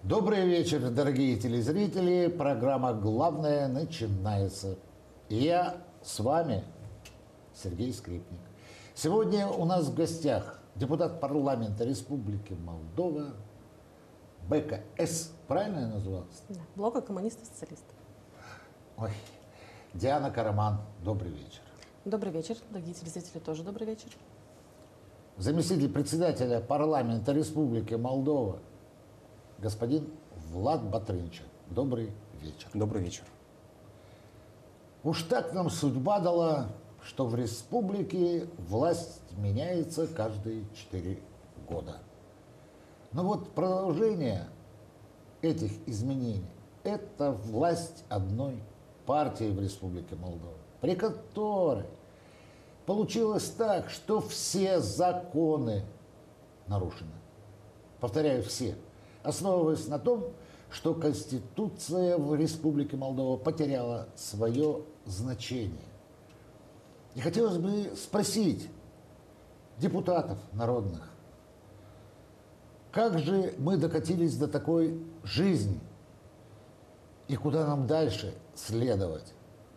Добрый вечер, дорогие телезрители. Программа «Главное» начинается. И я с вами, Сергей Скрипник. Сегодня у нас в гостях депутат парламента Республики Молдова, БКС, правильно я назвал? Да, блока коммунистов-социалистов. Ой, Диана Караман, добрый вечер. Добрый вечер, дорогие телезрители, тоже добрый вечер. Заместитель председателя парламента Республики Молдова, господин Влад Батрынча. Добрый вечер. Добрый вечер. Уж так нам судьба дала, что в республике власть меняется каждые 4 года. Но вот продолжение этих изменений – это власть одной партии в Республике Молдова, при которой получилось так, что все законы нарушены. Повторяю, все. Основываясь на том, что Конституция в Республике Молдова потеряла свое значение. И хотелось бы спросить депутатов народных, как же мы докатились до такой жизни и куда нам дальше следовать?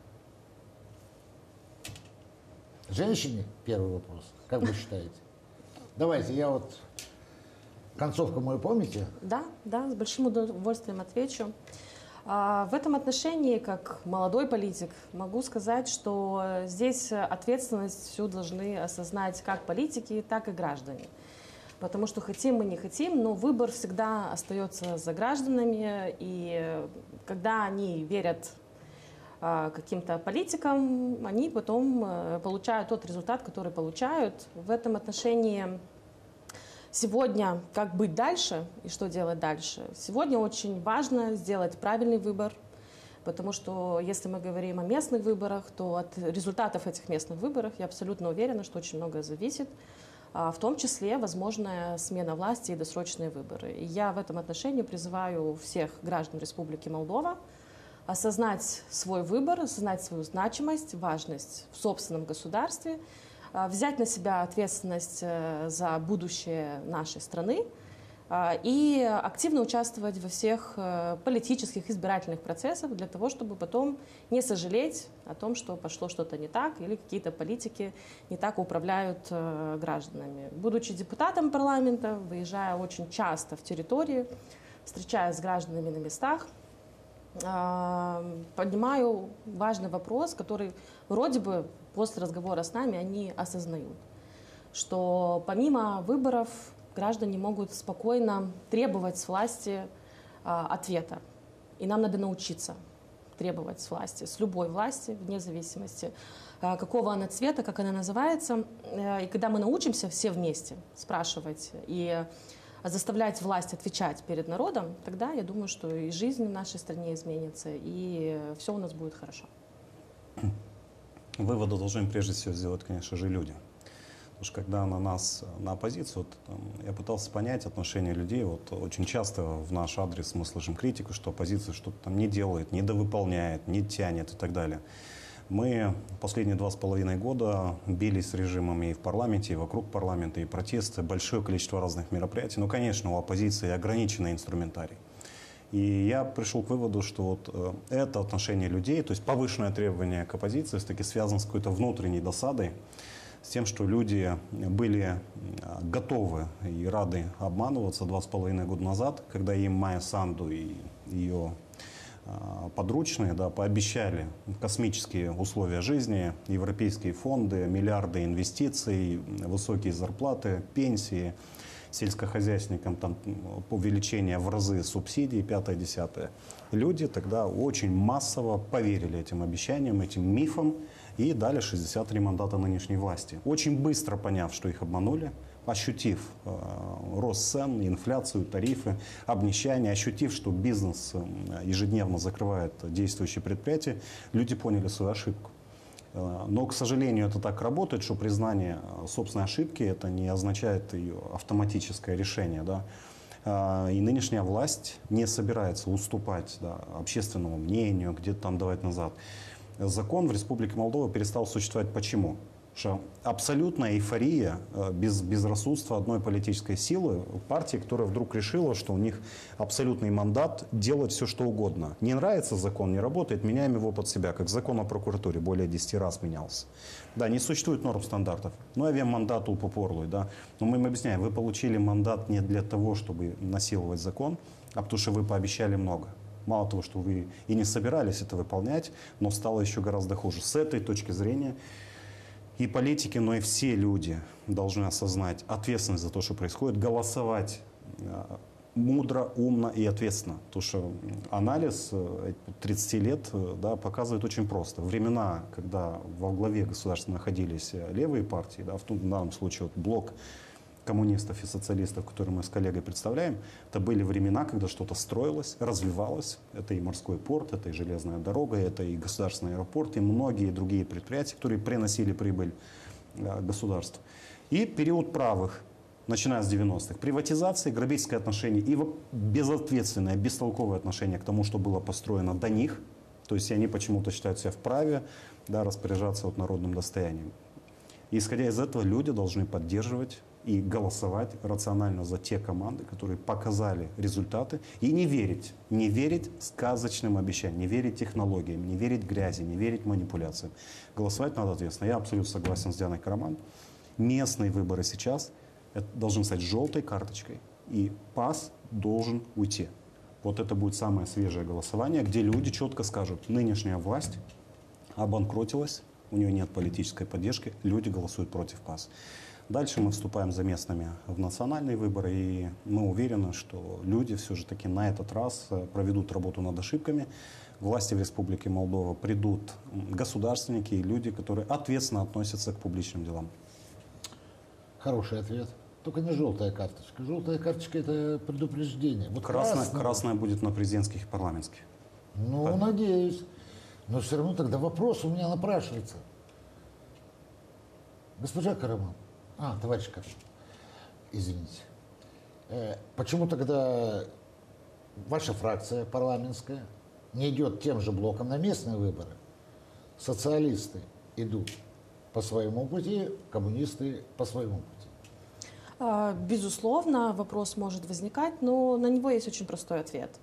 Женщине первый вопрос, как вы считаете? Давайте, я вот... Концовку мою помните? Да, с большим удовольствием отвечу. В этом отношении, как молодой политик, могу сказать, что здесь ответственность всю должны осознать как политики, так и граждане. Потому что хотим мы, не хотим, но выбор всегда остается за гражданами. И когда они верят каким-то политикам, они потом получают тот результат, который получают. В этом отношении... Сегодня, как быть дальше и что делать дальше? Сегодня очень важно сделать правильный выбор, потому что если мы говорим о местных выборах, то от результатов этих местных выборов я абсолютно уверена, что очень многое зависит, в том числе возможная смена власти и досрочные выборы. И я в этом отношении призываю всех граждан Республики Молдова осознать свой выбор, осознать свою значимость, важность в собственном государстве, взять на себя ответственность за будущее нашей страны и активно участвовать во всех политических избирательных процессах для того, чтобы потом не сожалеть о том, что пошло что-то не так или какие-то политики не так управляют гражданами. Будучи депутатом парламента, выезжая очень часто в территории, встречаясь с гражданами на местах, поднимаю важный вопрос, который вроде бы после разговора с нами они осознают, что помимо выборов граждане могут спокойно требовать с власти ответа. И нам надо научиться требовать с власти, с любой власти, вне зависимости, какого она цвета, как она называется. И когда мы научимся все вместе спрашивать и заставлять власть отвечать перед народом, тогда я думаю, что и жизнь в нашей стране изменится, и все у нас будет хорошо. Выводы должны прежде всего сделать, конечно же, люди. Потому что когда на нас, на оппозицию, я пытался понять отношение людей. Вот очень часто в наш адрес мы слышим критику, что оппозиция что-то там не делает, недовыполняет, не тянет и так далее. Мы последние 2,5 года бились с режимами и в парламенте, и вокруг парламента, и протесты, большое количество разных мероприятий. Ну, конечно, у оппозиции ограниченный инструментарий. И я пришел к выводу, что вот это отношение людей, то есть повышенное требование к оппозиции, все-таки связано с какой-то внутренней досадой, с тем, что люди были готовы и рады обманываться 2,5 года назад, когда им Майя Санду и ее подручные пообещали космические условия жизни, европейские фонды, миллиарды инвестиций, высокие зарплаты, пенсии, сельскохозяйственникам там увеличение в разы субсидий, 5-10. Люди тогда очень массово поверили этим обещаниям, этим мифам и дали 63 мандата нынешней власти. Очень быстро поняв, что их обманули, ощутив рост цен, инфляцию, тарифы, обнищание, ощутив, что бизнес ежедневно закрывает действующие предприятия, люди поняли свою ошибку. Но, к сожалению, это так работает, что признание собственной ошибки это не означает ее автоматическое решение. Да? И нынешняя власть не собирается уступать общественному мнению, где-то там давать назад. Закон в Республике Молдова перестал существовать. Почему? Что абсолютная эйфория, безрассудство одной политической силы, партии, которая вдруг решила, что у них абсолютный мандат делать все, что угодно. Не нравится закон, не работает, меняем его под себя, как закон о прокуратуре более 10 раз менялся. Да, не существует норм стандартов. Ну, я мандат у попорлый, да. Но мы им объясняем, вы получили мандат не для того, чтобы насиловать закон, а потому что вы пообещали много. Мало того, что вы и не собирались это выполнять, но стало еще гораздо хуже. С этой точки зрения и политики, но и все люди должны осознать ответственность за то, что происходит, голосовать мудро, умно и ответственно. Потому что анализ 30 лет да, показывает очень просто. Времена, когда во главе государства находились левые партии, да, в данном случае вот блок коммунистов и социалистов, которые мы с коллегой представляем, это были времена, когда что-то строилось, развивалось. Это и морской порт, это и железная дорога, это и государственный аэропорт, и многие другие предприятия, которые приносили прибыль государству. И период правых, начиная с 90-х. Приватизация, грабительское отношение и безответственное, бестолковое отношение к тому, что было построено до них. То есть они почему-то считают себя вправе да, распоряжаться вот народным достоянием. И исходя из этого люди должны поддерживать и голосовать рационально за те команды, которые показали результаты, и не верить сказочным обещаниям, не верить технологиям, не верить грязи, не верить манипуляциям. Голосовать надо ответственно. Я абсолютно согласен с Дианой Караман. Местные выборы сейчас должны стать желтой карточкой, и ПАС должен уйти. Вот это будет самое свежее голосование, где люди четко скажут, нынешняя власть обанкротилась, у нее нет политической поддержки, люди голосуют против ПАС. Дальше мы вступаем за местными в национальные выборы, и мы уверены, что люди все же таки на этот раз проведут работу над ошибками. Власти в Республике Молдова придут государственники и люди, которые ответственно относятся к публичным делам. Хороший ответ. Только не желтая карточка. Желтая карточка – это предупреждение. Вот Красная будет на президентских и парламентских. Ну, Так. надеюсь. Но все равно тогда вопрос у меня напрашивается. Госпожа Караман, товарищ Караман, извините. Почему тогда ваша фракция парламентская не идет тем же блоком на местные выборы? Социалисты идут по своему пути, коммунисты по своему пути. Безусловно, вопрос может возникать, но на него есть очень простой ответ.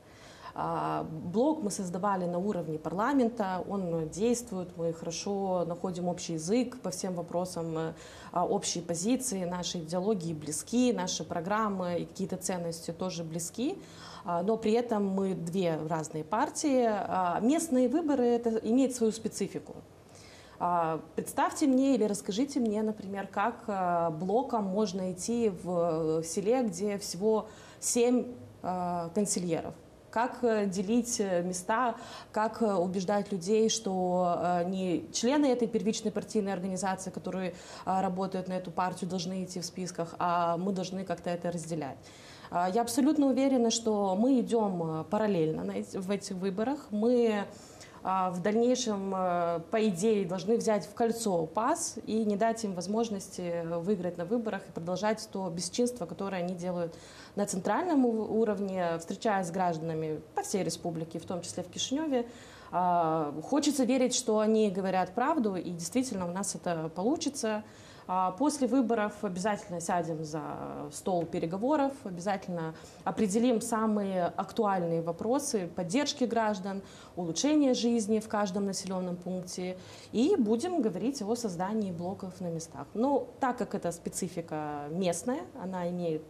Блок мы создавали на уровне парламента, он действует, мы хорошо находим общий язык по всем вопросам, общие позиции, наши идеологии близки, наши программы и какие-то ценности тоже близки, но при этом мы две разные партии. Местные выборы это имеет свою специфику. Представьте мне или расскажите мне, например, как блоком можно идти в селе, где всего 7 консильеров. Как делить места, как убеждать людей, что не члены этой первичной партийной организации, которые работают на эту партию, должны идти в списках, а мы должны как-то это разделять. Я абсолютно уверена, что мы идем параллельно в этих выборах. Мы в дальнейшем, по идее, должны взять в кольцо ПАС и не дать им возможности выиграть на выборах и продолжать то бесчинство, которое они делают на центральном уровне, встречаясь с гражданами по всей республике, в том числе в Кишиневе. Хочется верить, что они говорят правду, и действительно у нас это получится. После выборов обязательно сядем за стол переговоров, обязательно определим самые актуальные вопросы поддержки граждан, улучшения жизни в каждом населенном пункте и будем говорить о создании блоков на местах. Но так как это специфика местная, она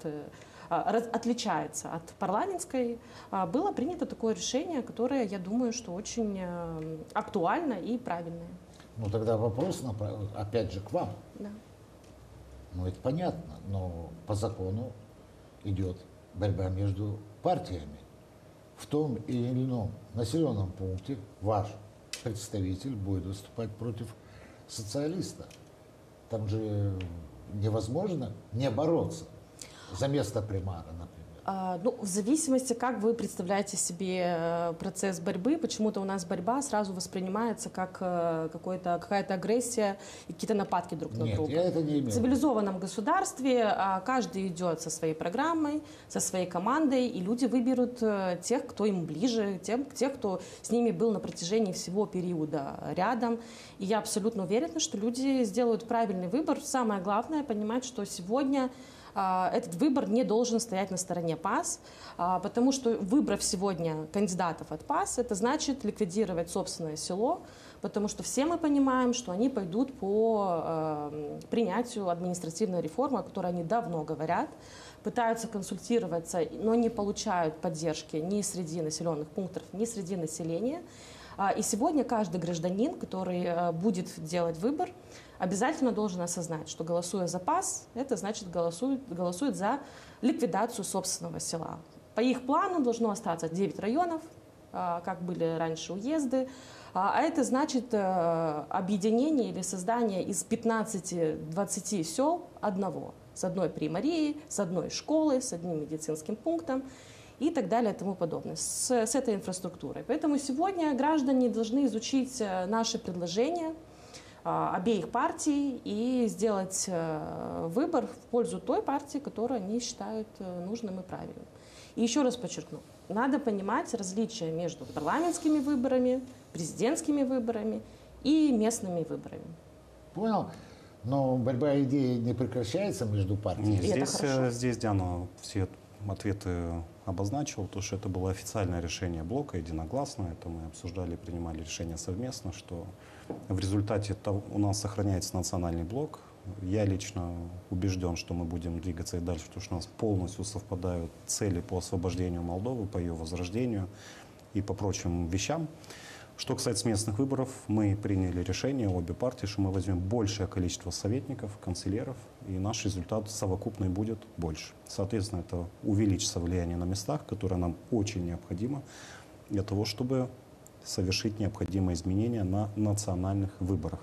отличается от парламентской, было принято такое решение, которое, я думаю, что очень актуально и правильное. Ну тогда вопрос, опять же, к вам. Да. Ну это понятно, но по закону идет борьба между партиями. В том или ином населенном пункте ваш представитель будет выступать против социалиста. Там же невозможно не бороться за место примара, например. Ну, в зависимости, как вы представляете себе процесс борьбы, почему-то у нас борьба сразу воспринимается как какая-то агрессия и какие-то нападки друг на друга. Нет, я это не имею. В цивилизованном государстве каждый идет со своей программой, со своей командой, и люди выберут тех, кто им ближе, тех, кто с ними был на протяжении всего периода рядом. И я абсолютно уверена, что люди сделают правильный выбор. Самое главное — понимать, что сегодня этот выбор не должен стоять на стороне ПАС, потому что, выбрав сегодня кандидатов от ПАС, это значит ликвидировать собственное село, потому что все мы понимаем, что они пойдут по принятию административной реформы, о которой они давно говорят, пытаются консультироваться, но не получают поддержки ни среди населенных пунктов, ни среди населения. И сегодня каждый гражданин, который будет делать выбор, обязательно должен осознать, что, голосуя за ПАС, это значит голосует за ликвидацию собственного села. По их плану должно остаться 9 районов, как были раньше уезды, а это значит объединение или создание из 15-20 сел одного, с одной примарией, с одной школой, с одним медицинским пунктом и так далее и тому подобное, с этой инфраструктурой. Поэтому сегодня граждане должны изучить наши предложения обеих партий и сделать выбор в пользу той партии, которую они считают нужным и правильным. И еще раз подчеркну, надо понимать различия между парламентскими выборами, президентскими выборами и местными выборами. Понял? Но борьба идей не прекращается между партиями. Нет, здесь Диана все ответы обозначила, то, что это было официальное решение блока, единогласное. Это мы обсуждали, принимали решение совместно, что в результате у нас сохраняется национальный блок. Я лично убежден, что мы будем двигаться и дальше, потому что у нас полностью совпадают цели по освобождению Молдовы, по ее возрождению и по прочим вещам. Что касается местных выборов, мы приняли решение, обе партии, что мы возьмем большее количество советников, канцлеров, и наш результат совокупный будет больше. Соответственно, это увеличится влияние на местах, которое нам очень необходимо для того, чтобы совершить необходимые изменения на национальных выборах.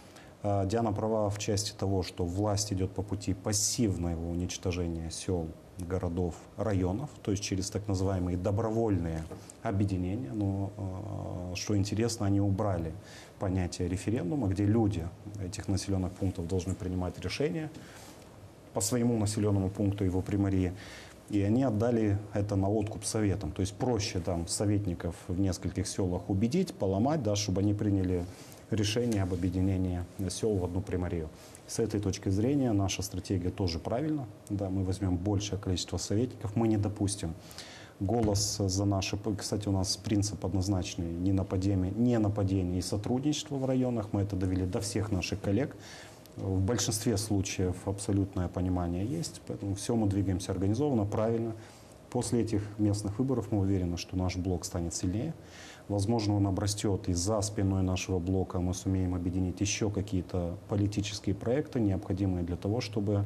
Диана права в части того, что власть идет по пути пассивного уничтожения сел, городов, районов, то есть через так называемые добровольные объединения. Но, что интересно, они убрали понятие референдума, где люди этих населенных пунктов должны принимать решения по своему населенному пункту, его примарии. И они отдали это на откуп советам. То есть проще там советников в нескольких селах убедить, поломать, да, чтобы они приняли решение об объединении сел в одну примарию. С этой точки зрения наша стратегия тоже правильна. Да, мы возьмем большее количество советников, мы не допустим голос за наши... Кстати, у нас принцип однозначный: не нападение и сотрудничество в районах. Мы это довели до всех наших коллег. В большинстве случаев абсолютное понимание есть, поэтому все мы двигаемся организованно, правильно. После этих местных выборов мы уверены, что наш блок станет сильнее. Возможно, он обрастет, и за спиной нашего блока мы сумеем объединить еще какие-то политические проекты, необходимые для того, чтобы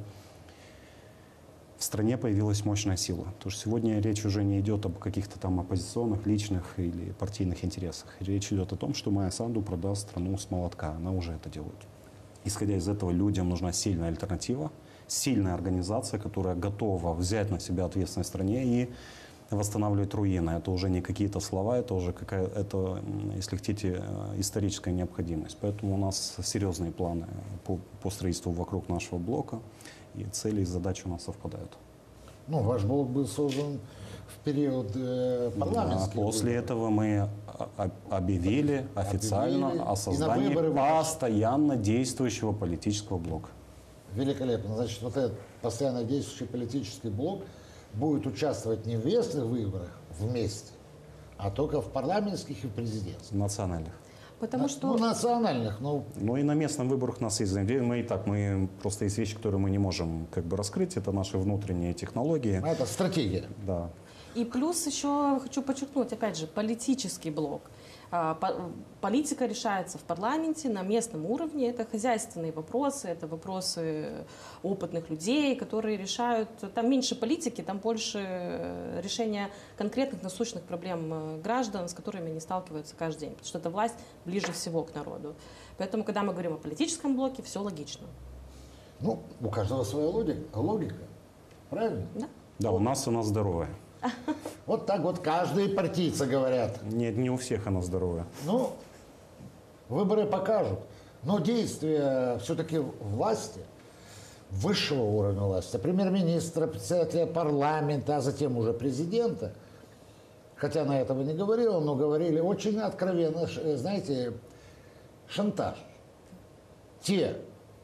в стране появилась мощная сила. Потому что сегодня речь уже не идет об каких-то там оппозиционных, личных или партийных интересах. Речь идет о том, что Майя Санду продаст страну с молотка. Она уже это делает. Исходя из этого, людям нужна сильная альтернатива, сильная организация, которая готова взять на себя ответственность в стране и восстанавливать руины. Это уже не какие-то слова, это уже это, если хотите, историческая необходимость. Поэтому у нас серьезные планы по строительству вокруг нашего блока, и цели и задачи у нас совпадают. Ну, ваш блок был создан в период парламентских выборов. После этого мы объявили официально о создании постоянно действующего политического блока. Великолепно. Значит, вот этот постоянно действующий политический блок будет участвовать не в местных выборах вместе, а только в парламентских и президентских. Национальных. Потому что... Ну, национальных, ну... Ну и на местных выборах у нас есть мы просто есть вещи, которые мы не можем как бы раскрыть, это наши внутренние технологии. Это стратегия. Да. И плюс еще хочу подчеркнуть, опять же, политический блок. Политика решается в парламенте, на местном уровне. Это хозяйственные вопросы, это вопросы опытных людей, которые решают. Там меньше политики, там больше решения конкретных насущных проблем граждан, с которыми они сталкиваются каждый день. Потому что эта власть ближе всего к народу. Поэтому, когда мы говорим о политическом блоке, все логично. Ну, у каждого своя логика. Правильно? Да. Да, у нас она здоровая. Вот так вот каждые партийцы говорят. Нет, не у всех она здоровая. Ну, выборы покажут. Но действия все-таки власти, высшего уровня власти, премьер-министра, председателя парламента, а затем уже президента, хотя она этого не говорила, но говорили очень откровенно, знаете, шантаж. Те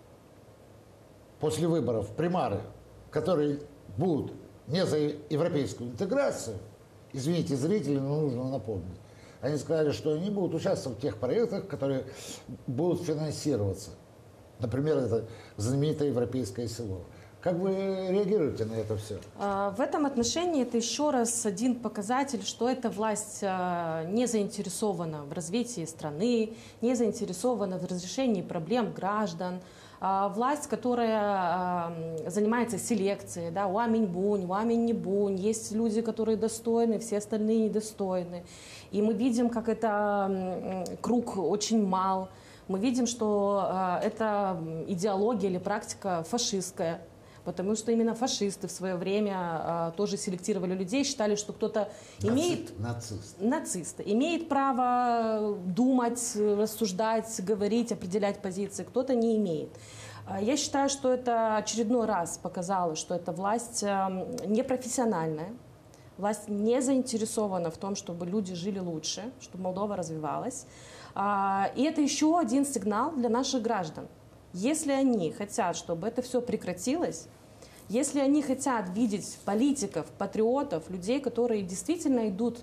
после выборов примары, которые будут не за европейскую интеграцию, извините, зрители, но нужно напомнить, они сказали, что они будут участвовать в тех проектах, которые будут финансироваться. Например, это знаменитое европейское село. Как вы реагируете на это все? В этом отношении это еще раз один показатель, что эта власть не заинтересована в развитии страны, не заинтересована в разрешении проблем граждан. Власть, которая занимается селекцией, да, уамень бунь, уамень не бунь, есть люди, которые достойны, все остальные недостойны. И мы видим, как это круг очень мал. Мы видим, что это идеология или практика фашистская. Потому что именно фашисты в свое время тоже селектировали людей, считали, что кто-то имеет... Нацисты. Имеет право думать, рассуждать, говорить, определять позиции, кто-то не имеет. Я считаю, что это очередной раз показало, что эта власть непрофессиональная, власть не заинтересована в том, чтобы люди жили лучше, чтобы Молдова развивалась. И это еще один сигнал для наших граждан. Если они хотят, чтобы это все прекратилось, если они хотят видеть политиков, патриотов, людей, которые действительно идут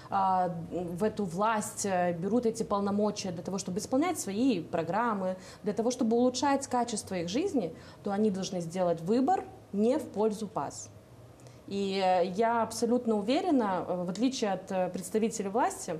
в эту власть, берут эти полномочия для того, чтобы исполнять свои программы, для того, чтобы улучшать качество их жизни, то они должны сделать выбор не в пользу ПАС. И я абсолютно уверена, в отличие от представителей власти,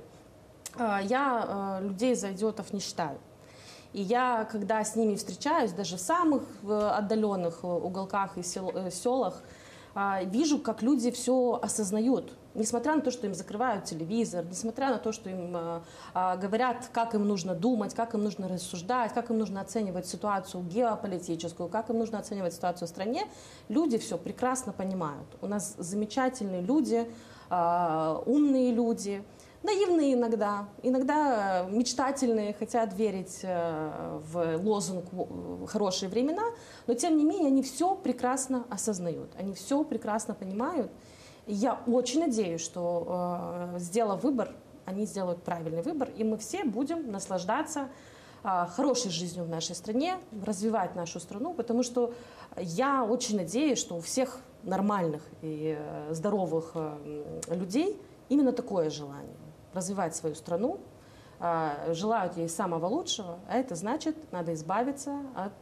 я людей за идиотов не считаю. И я, когда с ними встречаюсь, даже в самых отдаленных уголках и селах, вижу, как люди все осознают. Несмотря на то, что им закрывают телевизор, несмотря на то, что им говорят, как им нужно думать, как им нужно рассуждать, как им нужно оценивать ситуацию геополитическую, как им нужно оценивать ситуацию в стране, люди все прекрасно понимают. У нас замечательные люди, умные люди, наивные иногда мечтательные, хотят верить в лозунг «хорошие времена», но тем не менее они все прекрасно осознают, они все прекрасно понимают. И я очень надеюсь, что, сделав выбор, они сделают правильный выбор, и мы все будем наслаждаться хорошей жизнью в нашей стране, развивать нашу страну, потому что я очень надеюсь, что у всех нормальных и здоровых людей именно такое желание. Развивать свою страну, желают ей самого лучшего, а это значит, надо избавиться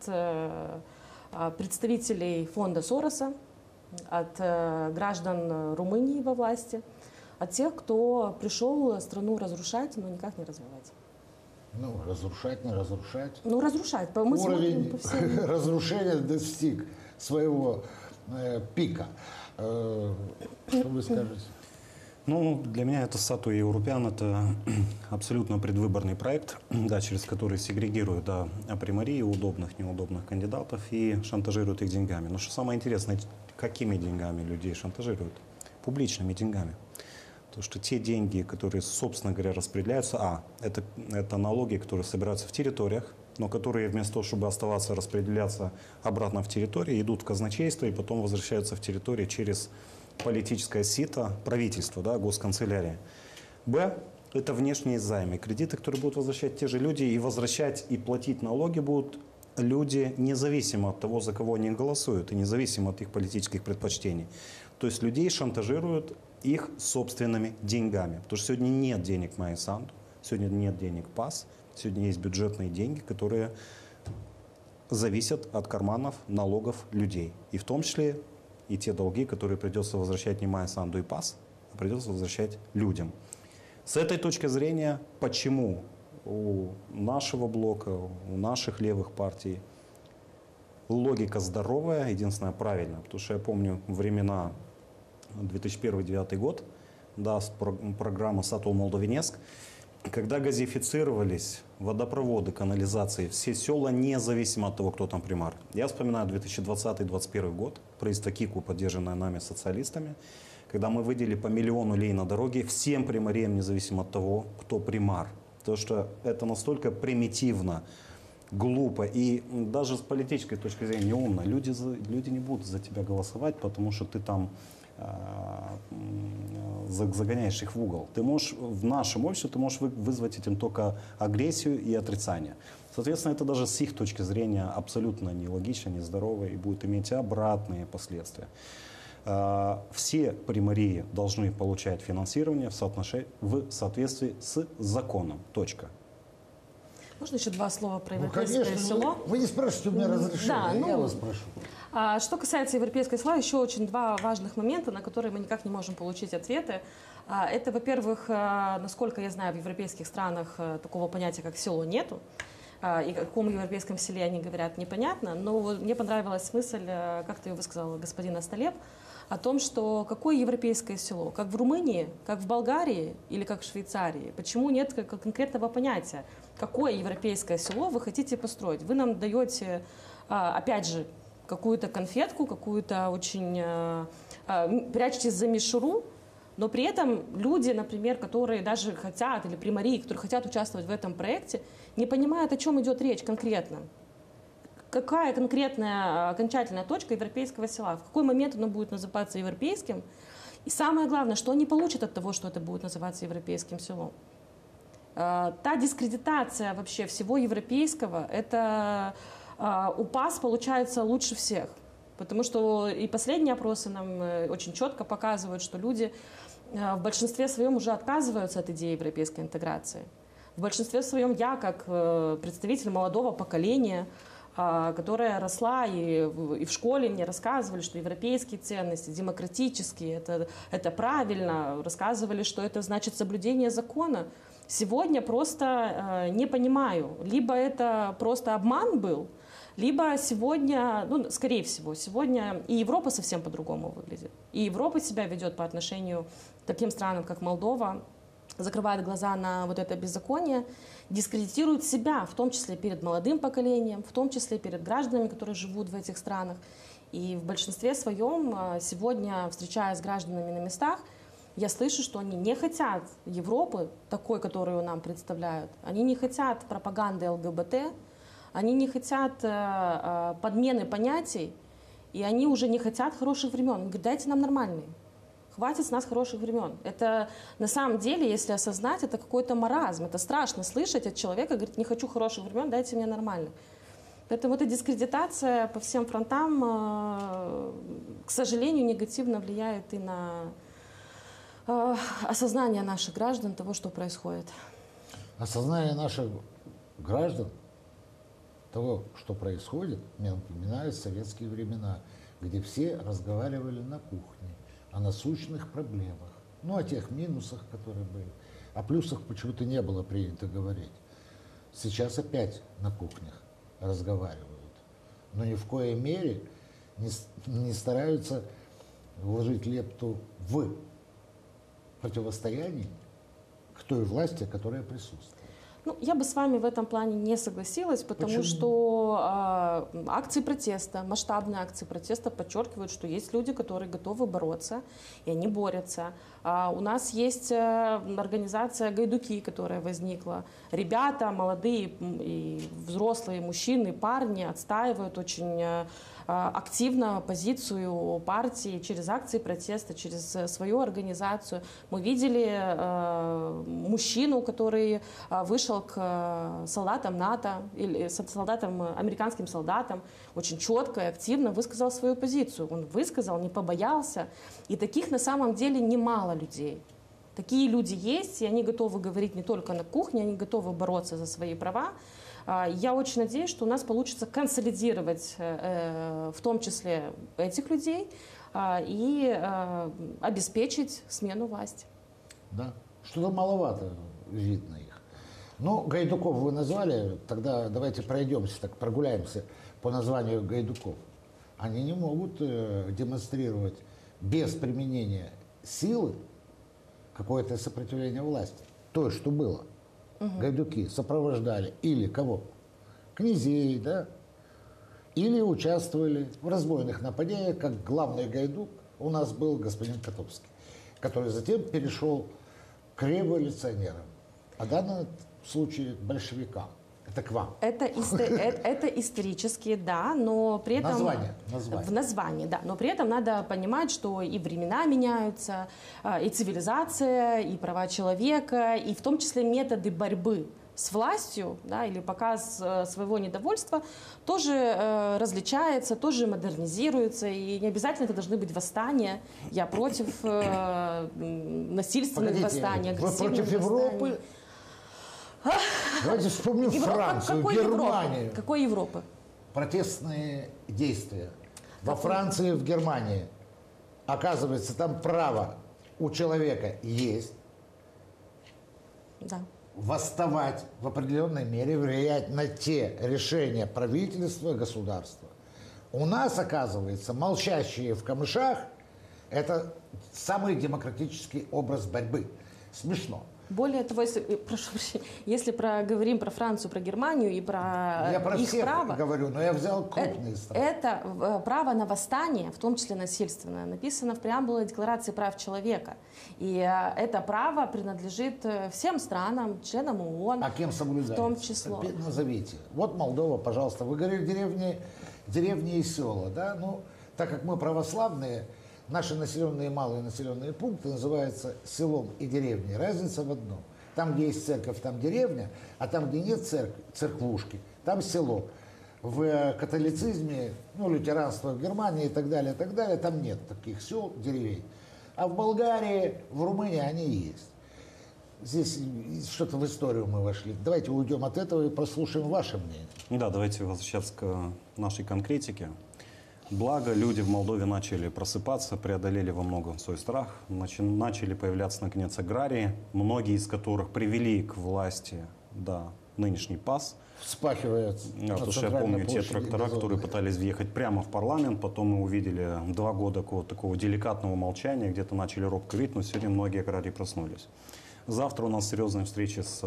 от представителей фонда Сороса, от граждан Румынии во власти, от тех, кто пришел страну разрушать, но никак не развивать. Ну, разрушать, не разрушать. Ну, разрушать. Мы Уровень по всем... разрушения достиг своего пика. Что вы скажете? Ну, для меня это Сату и Европеан, это абсолютно предвыборный проект, да, через который сегрегируют примарии, удобных, неудобных кандидатов и шантажируют их деньгами. Но что самое интересное, какими деньгами людей шантажируют? Публичными деньгами. Потому что те деньги, которые, собственно говоря, распределяются, это налоги, которые собираются в территориях, но которые вместо того, чтобы оставаться, распределяться обратно в территории, идут в казначейство и потом возвращаются в территории через политическое сито, правительство, да, госканцелярия. Б – это внешние займы, кредиты, которые будут возвращать те же люди, и возвращать и платить налоги будут люди независимо от того, за кого они голосуют, и независимо от их политических предпочтений. То есть людей шантажируют их собственными деньгами. Потому что сегодня нет денег Майя Санду, сегодня нет денег ПАС, сегодня есть бюджетные деньги, которые зависят от карманов налогов людей. И в том числе и те долги, которые придется возвращать не Майя Санду и ПАС, а придется возвращать людям. С этой точки зрения, почему у нашего блока, у наших левых партий логика здоровая, единственное правильная, потому что я помню времена 2001-2009 год, да, программа «Сатул Молдовинеск», когда газифицировались водопроводы, канализации, все села, независимо от того, кто там примар. Я вспоминаю 2020-2021 год, правительство Кику, поддержанное нами социалистами, когда мы выделили по 1 миллиону лей на дороге всем примариям, независимо от того, кто примар. Потому что это настолько примитивно, глупо и даже с политической точки зрения неумно. Люди не будут за тебя голосовать, потому что ты там загоняешь их в угол. Ты можешь в нашем обществе ты можешь вызвать этим только агрессию и отрицание. Соответственно, это даже с их точки зрения абсолютно нелогично, нездорово и будет иметь обратные последствия. Все примарии должны получать финансирование в соответствии с законом. Точка. Можно еще 2 слова про Ну, европейское конечно, село? вы не спрашиваете у меня разрешения, Да, я вас прошу. Что касается европейского села, еще очень 2 важных момента, на которые мы никак не можем получить ответы. Это, во-первых, насколько я знаю, в европейских странах такого понятия, как село, нету. И о каком европейском селе они говорят, непонятно. Но мне понравилась мысль, как ты ее высказал, господин Асталеп, о том, что какое европейское село, как в Румынии, как в Болгарии или как в Швейцарии. Почему нет конкретного понятия, какое европейское село вы хотите построить? Вы нам даете, опять же, какую-то конфетку, какую-то очень... прячетесь за мишуру, но при этом люди, например, которые даже хотят, или примарии, которые хотят участвовать в этом проекте, не понимают, о чем идет речь конкретно. Какая конкретная окончательная точка европейского села? В какой момент оно будет называться европейским? И самое главное, что они получат от того, что это будет называться европейским селом? Та дискредитация вообще всего европейского, это у ПАС получается лучше всех. Потому что и последние опросы нам очень четко показывают, что люди в большинстве своем уже отказываются от идеи европейской интеграции. В большинстве своем я, как представитель молодого поколения, которая росла и в школе мне рассказывали, что европейские ценности, демократические, это правильно, рассказывали, что это значит соблюдение закона. Сегодня просто не понимаю, либо это просто обман был, либо сегодня, ну, скорее всего, сегодня и Европа совсем по-другому выглядит. И Европа себя ведет по отношению к таким странам, как Молдова, закрывает глаза на вот это беззаконие, дискредитирует себя, в том числе перед молодым поколением, в том числе перед гражданами, которые живут в этих странах. И в большинстве своем сегодня, встречаясь с гражданами на местах, я слышу, что они не хотят Европы, такой, которую нам представляют. Они не хотят пропаганды ЛГБТ, они не хотят подмены понятий, и они уже не хотят хороших времен. Они говорят, дайте нам нормальные. Хватит с нас хороших времен. Это на самом деле, если осознать, это какой-то маразм. Это страшно слышать от человека, говорит, не хочу хороших времен, дайте мне нормальных. Поэтому эта дискредитация по всем фронтам, к сожалению, негативно влияет и на осознание наших граждан того, что происходит. Осознание наших граждан того, что происходит, мне напоминает советские времена, где все разговаривали на кухне о насущных проблемах, ну, о тех минусах, которые были. О плюсах почему-то не было принято говорить. Сейчас опять на кухнях разговаривают, но ни в коей мере не стараются вложить лепту в противостояние к той власти, которая присутствует. Ну, я бы с вами в этом плане не согласилась, потому Почему? что акции протеста, масштабные акции протеста подчеркивают, что есть люди, которые готовы бороться, и они борются. У нас есть организация «Гайдуки», которая возникла. Ребята, молодые и взрослые мужчины, парни отстаивают очень активно позицию партии через акции протеста, через свою организацию. Мы видели мужчину, который вышел к солдатам НАТО или американским солдатам, очень четко и активно высказал свою позицию. Он высказал, не побоялся. И таких на самом деле немало людей. Такие люди есть, и они готовы говорить не только на кухне, они готовы бороться за свои права. Я очень надеюсь, что у нас получится консолидировать в том числе этих людей и обеспечить смену власти. Да, что-то маловато видно их. Ну, Гайдуков вы назвали, тогда давайте пройдемся, так прогуляемся по названию Гайдуков. Они не могут демонстрировать без применения силы какое-то сопротивление власти. То, что было. гайдуки сопровождали или кого? Князей, да? Или участвовали в разбойных нападениях, как главный гайдук у нас был господин Котовский, который затем перешел к революционерам, а в данном случае к большевикам. Это к вам. Это исторически, да, но при этом... Название. В названии, да. Но при этом надо понимать, что и времена меняются, и цивилизация, и права человека, и в том числе методы борьбы с властью, да, или показ своего недовольства тоже различается, тоже модернизируется, и не обязательно это должны быть восстания. Я против насильственных восстаний, агрессивных вы против Европы? восстаний. Давайте вспомним Францию, Германию. Европы? Какой Европы? Протестные действия. Во Франции, в Германии. Оказывается, там право у человека есть. Да. Восставать в определенной мере, влиять на те решения правительства, государства. У нас, оказывается, молчащие в камышах – это самый демократический образ борьбы. Смешно. Более того, если говорим про Францию, про Германию и про я про их всех право, говорю, но я взял крупные страны. это право на восстание, в том числе насильственное, написано в преамбуле Декларации прав человека. И это право принадлежит всем странам, членам ООН. А кем соблюдается? В том числе. Назовите. Вот Молдова, пожалуйста. Вы говорили деревни и села, да? Ну, так как мы православные, наши населенные малые населенные пункты называются селом и деревней. Разница в одном. Там, где есть церковь, там деревня, а там, где нет церквушки, там село. В католицизме, ну, лютеранство в Германии и так далее, там нет таких сел, деревень. А в Болгарии, в Румынии они есть. Здесь что-то в историю мы вошли. Давайте уйдем от этого и послушаем ваше мнение. Да, давайте возвращаться к нашей конкретике. Благо, люди в Молдове начали просыпаться, преодолели во многом свой страх, начали появляться, наконец, аграрии, многие из которых привели к власти, да, нынешний ПАС. Вспахивает. Потому что я помню те трактора, которые пытались въехать прямо в парламент, потом мы увидели 2 года такого деликатного молчания, где-то начали робко говорить, но сегодня многие аграрии проснулись. Завтра у нас серьезные встречи с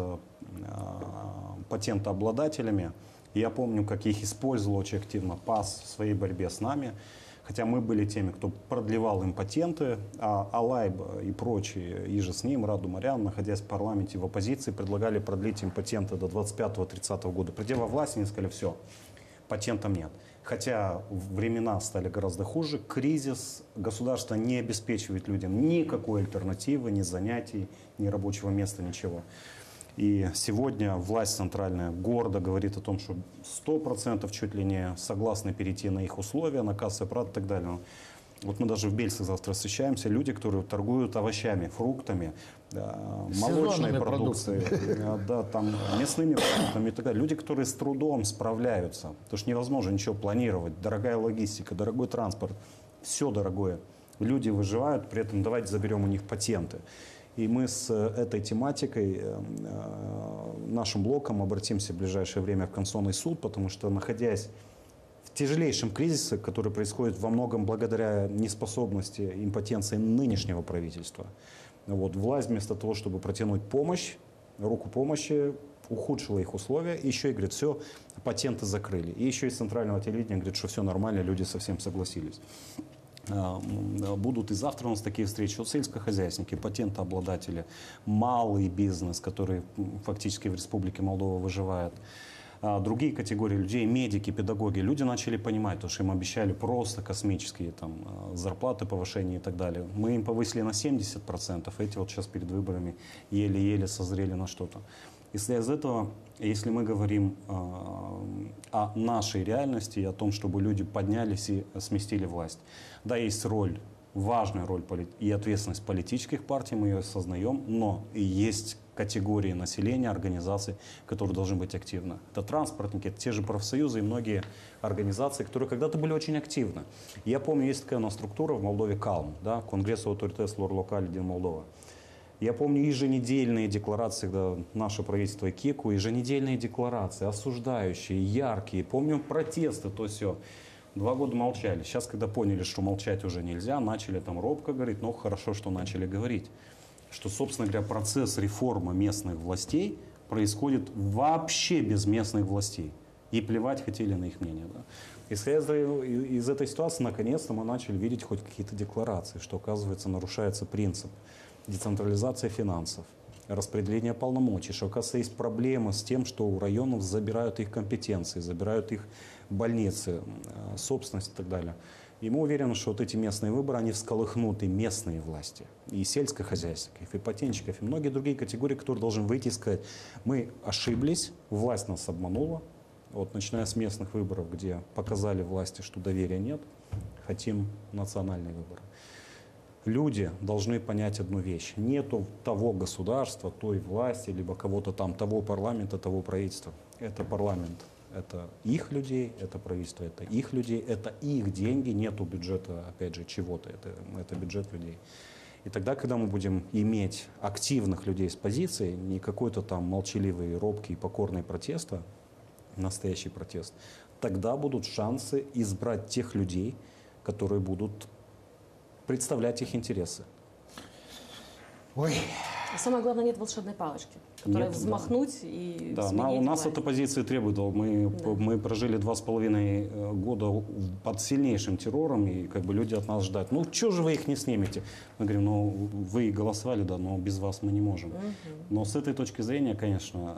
патентообладателями. Я помню, как их использовал очень активно ПАС в своей борьбе с нами. Хотя мы были теми, кто продлевал им патенты, а Алайб и прочие, и же с ним, Раду Марян, находясь в парламенте в оппозиции, предлагали продлить им патенты до 25-30 года. Придя во власть, они сказали, все, патентов нет. Хотя времена стали гораздо хуже, кризис, государство не обеспечивает людям никакой альтернативы, ни занятий, ни рабочего места, ничего. И сегодня власть центральная гордо говорит о том, что 100% чуть ли не согласны перейти на их условия, на кассы аппарат и так далее. Вот мы даже в Бельцах завтра встречаемся, люди, которые торгуют овощами, фруктами, молочной продукцией, да, там, мясными продуктами и так далее. Люди, которые с трудом справляются, потому что невозможно ничего планировать, дорогая логистика, дорогой транспорт, все дорогое. Люди выживают, при этом давайте заберем у них патенты. И мы с этой тематикой, нашим блоком, обратимся в ближайшее время в Конституционный суд, потому что, находясь в тяжелейшем кризисе, который происходит во многом благодаря неспособности, импотенции нынешнего правительства, вот, власть вместо того, чтобы протянуть помощь, руку помощи, ухудшила их условия, и еще и говорит, все, патенты закрыли. И еще из центрального телевидения говорит, что все нормально, люди совсем согласились. Будут и завтра у нас такие встречи. Вот сельскохозяйственники, патентообладатели, малый бизнес, который фактически в Республике Молдова выживает. Другие категории людей, медики, педагоги, люди начали понимать, то, что им обещали просто космические там, зарплаты, повышения и так далее. Мы им повысили на 70%, эти вот сейчас перед выборами еле-еле созрели на что-то. Исходя из этого, если мы говорим о нашей реальности и о том, чтобы люди поднялись и сместили власть, да, есть роль, важная роль и ответственность политических партий, мы ее осознаем, но и есть категории населения, организаций, которые должны быть активны. Это транспортники, это те же профсоюзы и многие организации, которые когда-то были очень активны. Я помню, есть такая у нас структура в Молдове КАЛМ, да, Конгресс Autoritas Lor Locali din Молдова. Я помню еженедельные декларации, когда наше правительство КИКу, еженедельные декларации, осуждающие, яркие. Помню протесты, то все. 2 года молчали. Сейчас, когда поняли, что молчать уже нельзя, начали там робко говорить, но хорошо, что начали говорить. Что, собственно говоря, процесс реформы местных властей происходит вообще без местных властей. И плевать хотели на их мнение. Да? Исходя из этой ситуации, наконец-то мы начали видеть хоть какие-то декларации, что, оказывается, нарушается принцип децентрализации финансов, распределения полномочий, что, оказывается, есть проблемы с тем, что у районов забирают их компетенции, забирают их больницы, собственность и так далее. И мы уверены, что вот эти местные выборы, они всколыхнут и местные власти, и сельскохозяйственников, и патентщиков, и многие другие категории, которые должны выйти и сказать: мы ошиблись, власть нас обманула. Вот, начиная с местных выборов, где показали власти, что доверия нет, хотим национальные выборы. Люди должны понять одну вещь. Нету того государства, той власти, либо кого-то там, того парламента, того правительства. Это парламент. Это их людей, это правительство, это их людей, это их деньги, нету бюджета, опять же, чего-то, это бюджет людей. И тогда, когда мы будем иметь активных людей с позиции, не какой-то там молчаливый, робкий, покорный протест, а настоящий протест, тогда будут шансы избрать тех людей, которые будут представлять их интересы. Ой, И самое главное, нет волшебной палочки, которая Нет, взмахнуть и Да, сменить у нас власть. эта позиция требует. Мы прожили 2,5 года под сильнейшим террором, и как бы люди от нас ждать. Ну, что же вы их не снимете? Мы говорим: ну, вы голосовали, да, но без вас мы не можем. Но с этой точки зрения, конечно,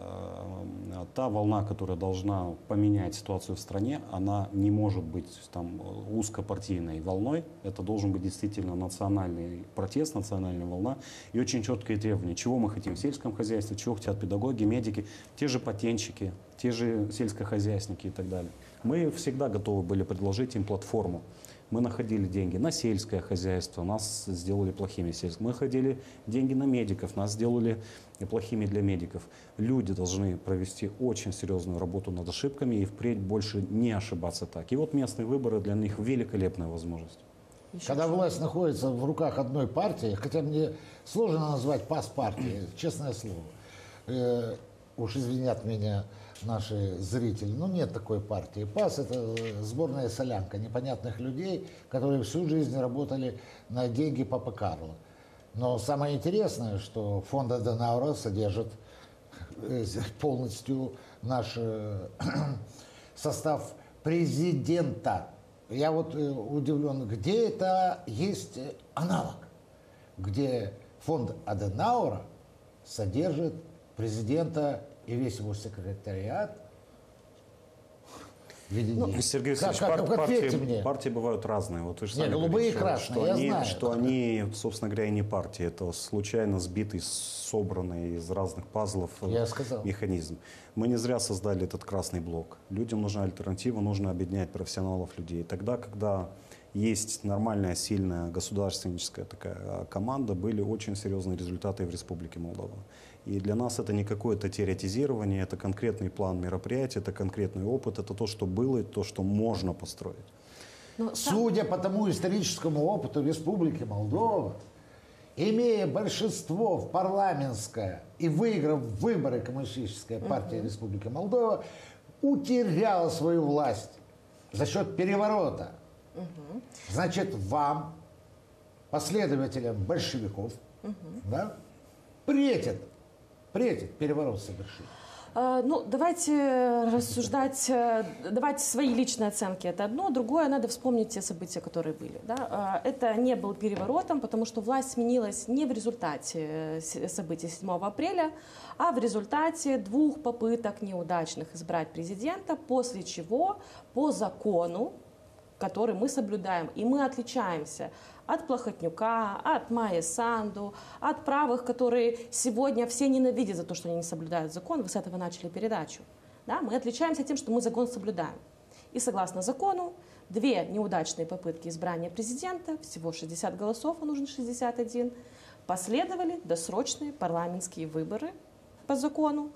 та волна, которая должна поменять ситуацию в стране, она не может быть там узкопартийной волной. Это должен быть действительно национальный протест, национальная волна и очень четкие требования. Чего мы хотим в сельском хозяйстве, чего хотят педагоги, медики, те же патентщики, те же сельскохозяйственники и так далее. Мы всегда готовы были предложить им платформу. Мы находили деньги на сельское хозяйство, нас сделали плохими сельскими. Мы находили деньги на медиков, нас сделали плохими для медиков. Люди должны провести очень серьезную работу над ошибками и впредь больше не ошибаться так. И вот местные выборы для них великолепная возможность. когда власть находится в руках одной партии, хотя мне сложно назвать ПАС партией, честное слово. Уж извинят меня наши зрители, но нет такой партии. ПАС — это сборная солянка непонятных людей, которые всю жизнь работали на деньги Папы Карла. Но самое интересное, что фонд Аденауэра содержит полностью наш состав президента. Я вот удивлен, где это есть аналог, где фонд Аденауэра содержит президента и весь его секретариат. Сергей Алексеевич, партии бывают разные. Вот вы же сами голубые и говорите, красные, я знаю. что они, собственно говоря, и не партии. Это случайно сбитый, собранный из разных пазлов механизм. Мы не зря создали этот красный блок. Людям нужна альтернатива, нужно объединять профессионалов людей. Тогда, когда есть нормальная, сильная государственническая такая команда, были очень серьезные результаты в Республике Молдова. И для нас это не какое-то теоретизирование, это конкретный план мероприятий, это конкретный опыт, это то, что было и то, что можно построить. Судя по тому историческому опыту Республики Молдова, имея большинство в парламентское и выиграв выборы, Коммунистическая партия Республики Молдова утеряла свою власть за счет переворота. Значит, вам, последователям большевиков, да, претит переворот совершить. Ну, давайте рассуждать, давайте свои личные оценки. Это одно. Другое, надо вспомнить те события, которые были. Да? Это не был переворотом, потому что власть сменилась не в результате событий 7 апреля, а в результате 2 попыток неудачных избрать президента, после чего по закону, который мы соблюдаем, и мы отличаемся от Плохотнюка, от Майи Санду, от правых, которые сегодня все ненавидят за то, что они не соблюдают закон. Вы с этого начали передачу. Да? Мы отличаемся тем, что мы закон соблюдаем. И согласно закону, 2 неудачные попытки избрания президента, всего 60 голосов, а нужно 61, последовали досрочные парламентские выборы по закону,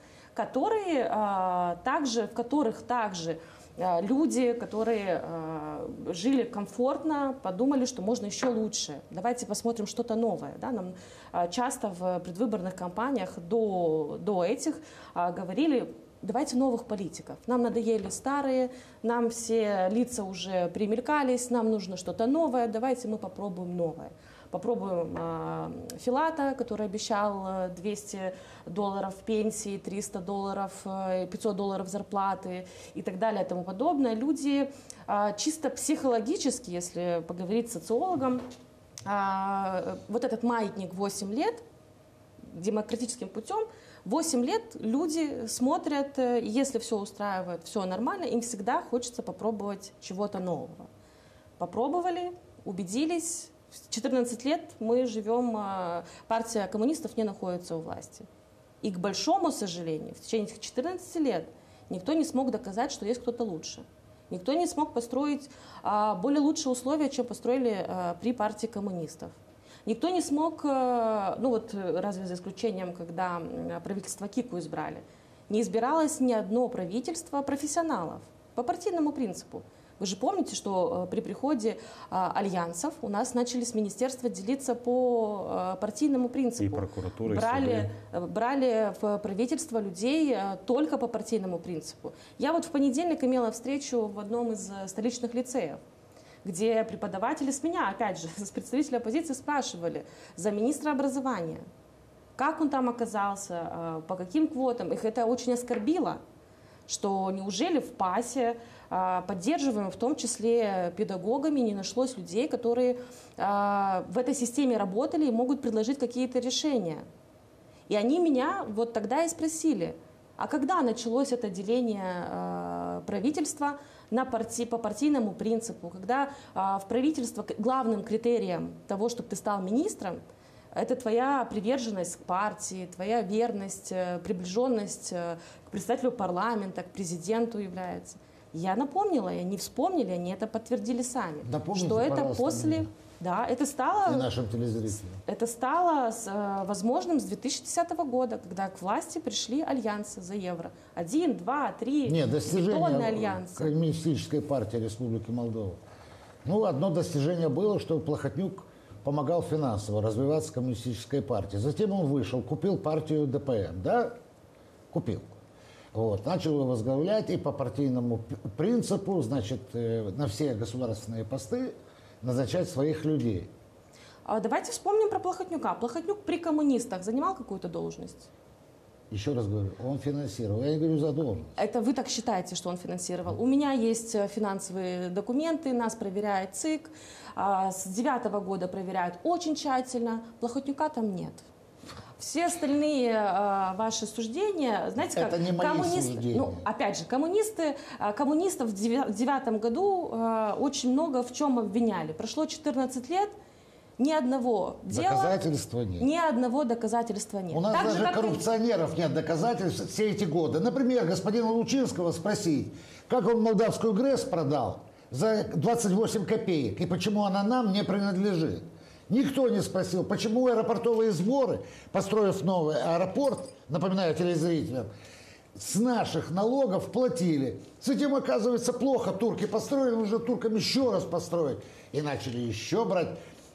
в которых также люди, которые жили комфортно, подумали, что можно еще лучше. Давайте посмотрим что-то новое. Да? Нам часто в предвыборных кампаниях до этих говорили: давайте новых политиков. Нам надоели старые, нам все лица уже примелькались, нам нужно что-то новое, давайте мы попробуем новое. попробуем Филата, который обещал $200 пенсии, $300, $500 зарплаты и так далее и тому подобное. Люди чисто психологически, если поговорить с социологом, вот этот маятник 8 лет, демократическим путем, 8 лет люди смотрят, если все устраивает, все нормально, им всегда хочется попробовать чего-то нового. Попробовали, убедились. 14 лет мы живем, партия коммунистов не находится у власти. И, к большому сожалению, в течение этих 14 лет никто не смог доказать, что есть кто-то лучше. Никто не смог построить более лучшие условия, чем построили при партии коммунистов. Никто не смог, ну вот разве за исключением, когда правительство Кику избрали, не избиралось ни одно правительство профессионалов по партийному принципу. Вы же помните, что при приходе альянсов у нас начались министерства делиться по партийному принципу. И прокуратура, брали в правительство людей только по партийному принципу. Я вот в понедельник имела встречу в одном из столичных лицеев, где преподаватели с меня, опять же, с представителей оппозиции спрашивали за министра образования, как он там оказался, по каким квотам. Их это очень оскорбило, что неужели в ПАСе, поддерживаемым в том числе педагогами, не нашлось людей, которые в этой системе работали и могут предложить какие-то решения. И они меня вот тогда и спросили, а когда началось это деление правительства по партийному принципу, когда в правительство главным критерием того, чтобы ты стал министром, это твоя приверженность к партии, твоя верность, приближенность к председателю парламента, к президенту является. Я напомнила, и они вспомнили, они это подтвердили сами. Напомните, что это после... мне. Да, это стало... И нашим телезрителям. Это стало возможным с 2010 года, когда к власти пришли альянсы за евро. 1, 2, 3, Нет, достижение альянсы. Коммунистической партии Республики Молдова. Ну, одно достижение было, что Плохотнюк помогал финансово развиваться коммунистической партии. Затем он вышел, купил партию ДПМ, да? Купил. Вот, начал его возглавлять и по партийному принципу, значит, на все государственные посты назначать своих людей. Давайте вспомним про Плохотнюка. Плохотнюк при коммунистах занимал какую-то должность? Еще раз говорю, он финансировал. Я не говорю за должность. Это вы так считаете, что он финансировал? У меня есть финансовые документы, нас проверяет ЦИК. С 2009 года проверяют очень тщательно. Плохотнюка там нет. Все остальные ваши суждения, знаете, это как не мои суждения. Ну, опять же, коммунистов в 2009 году очень много в чем обвиняли. Прошло 14 лет, ни одного дела, доказательства нет. Ни одного доказательства нет. У нас так даже же, коррупционеров нет доказательств все эти годы. Например, господина Лучинского спросить, как он молдавскую ГРЭС продал за 28 копеек и почему она нам не принадлежит. Никто не спросил, почему аэропортовые сборы, построив новый аэропорт, напоминаю телезрителям, с наших налогов платили. С этим, оказывается, плохо турки построили, нужно туркам еще раз построить. И начали еще брать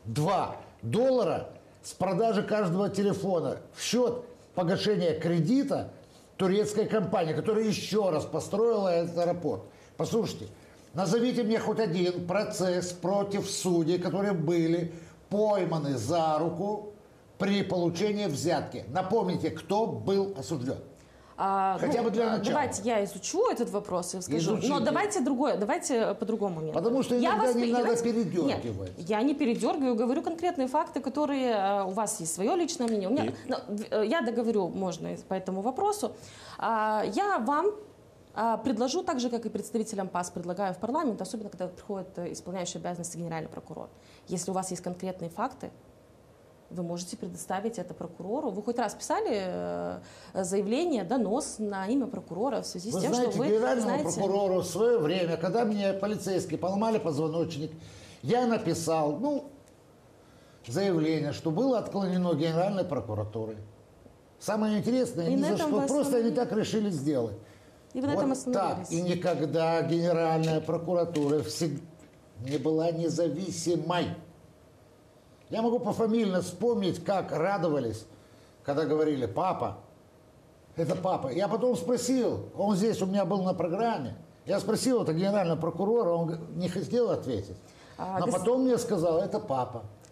$2 с продажи каждого телефона в счет погашения кредита турецкой компании, которая еще раз построила этот аэропорт. Послушайте, назовите мне хоть один процесс против судей, которые были пойманы за руку при получении взятки. Напомните, кто был осужден. Хотя бы для начала. Давайте я изучу этот вопрос и скажу. Изучите. Но давайте по-другому. Потому что иногда не надо передергивать. Нет, я не передергиваю, говорю конкретные факты, которые у вас есть свое личное мнение. Я договорю, можно по этому вопросу. Я вам предложу, так же, как и представителям ПАС, предлагаю в парламент, особенно когда приходит исполняющий обязанности генеральный прокурор. Если у вас есть конкретные факты, вы можете предоставить это прокурору. Вы хоть раз писали заявление, донос на имя прокурора в связи с тем, знаете, что вы генеральному прокурору в свое время, когда мне полицейские поломали позвоночник, я написал, заявление, что было отклонено Генеральной прокуратурой. Самое интересное, ни за что, просто они так решили сделать. И вы на этом остановились. Так, и никогда Генеральная прокуратура не была независимой. Я могу пофамильно вспомнить, как радовались, когда говорили «папа». Это папа. Я потом спросил, он здесь у меня был на программе, я спросил это генерального прокурора, он не хотел ответить. Но потом мне сказал, это папа.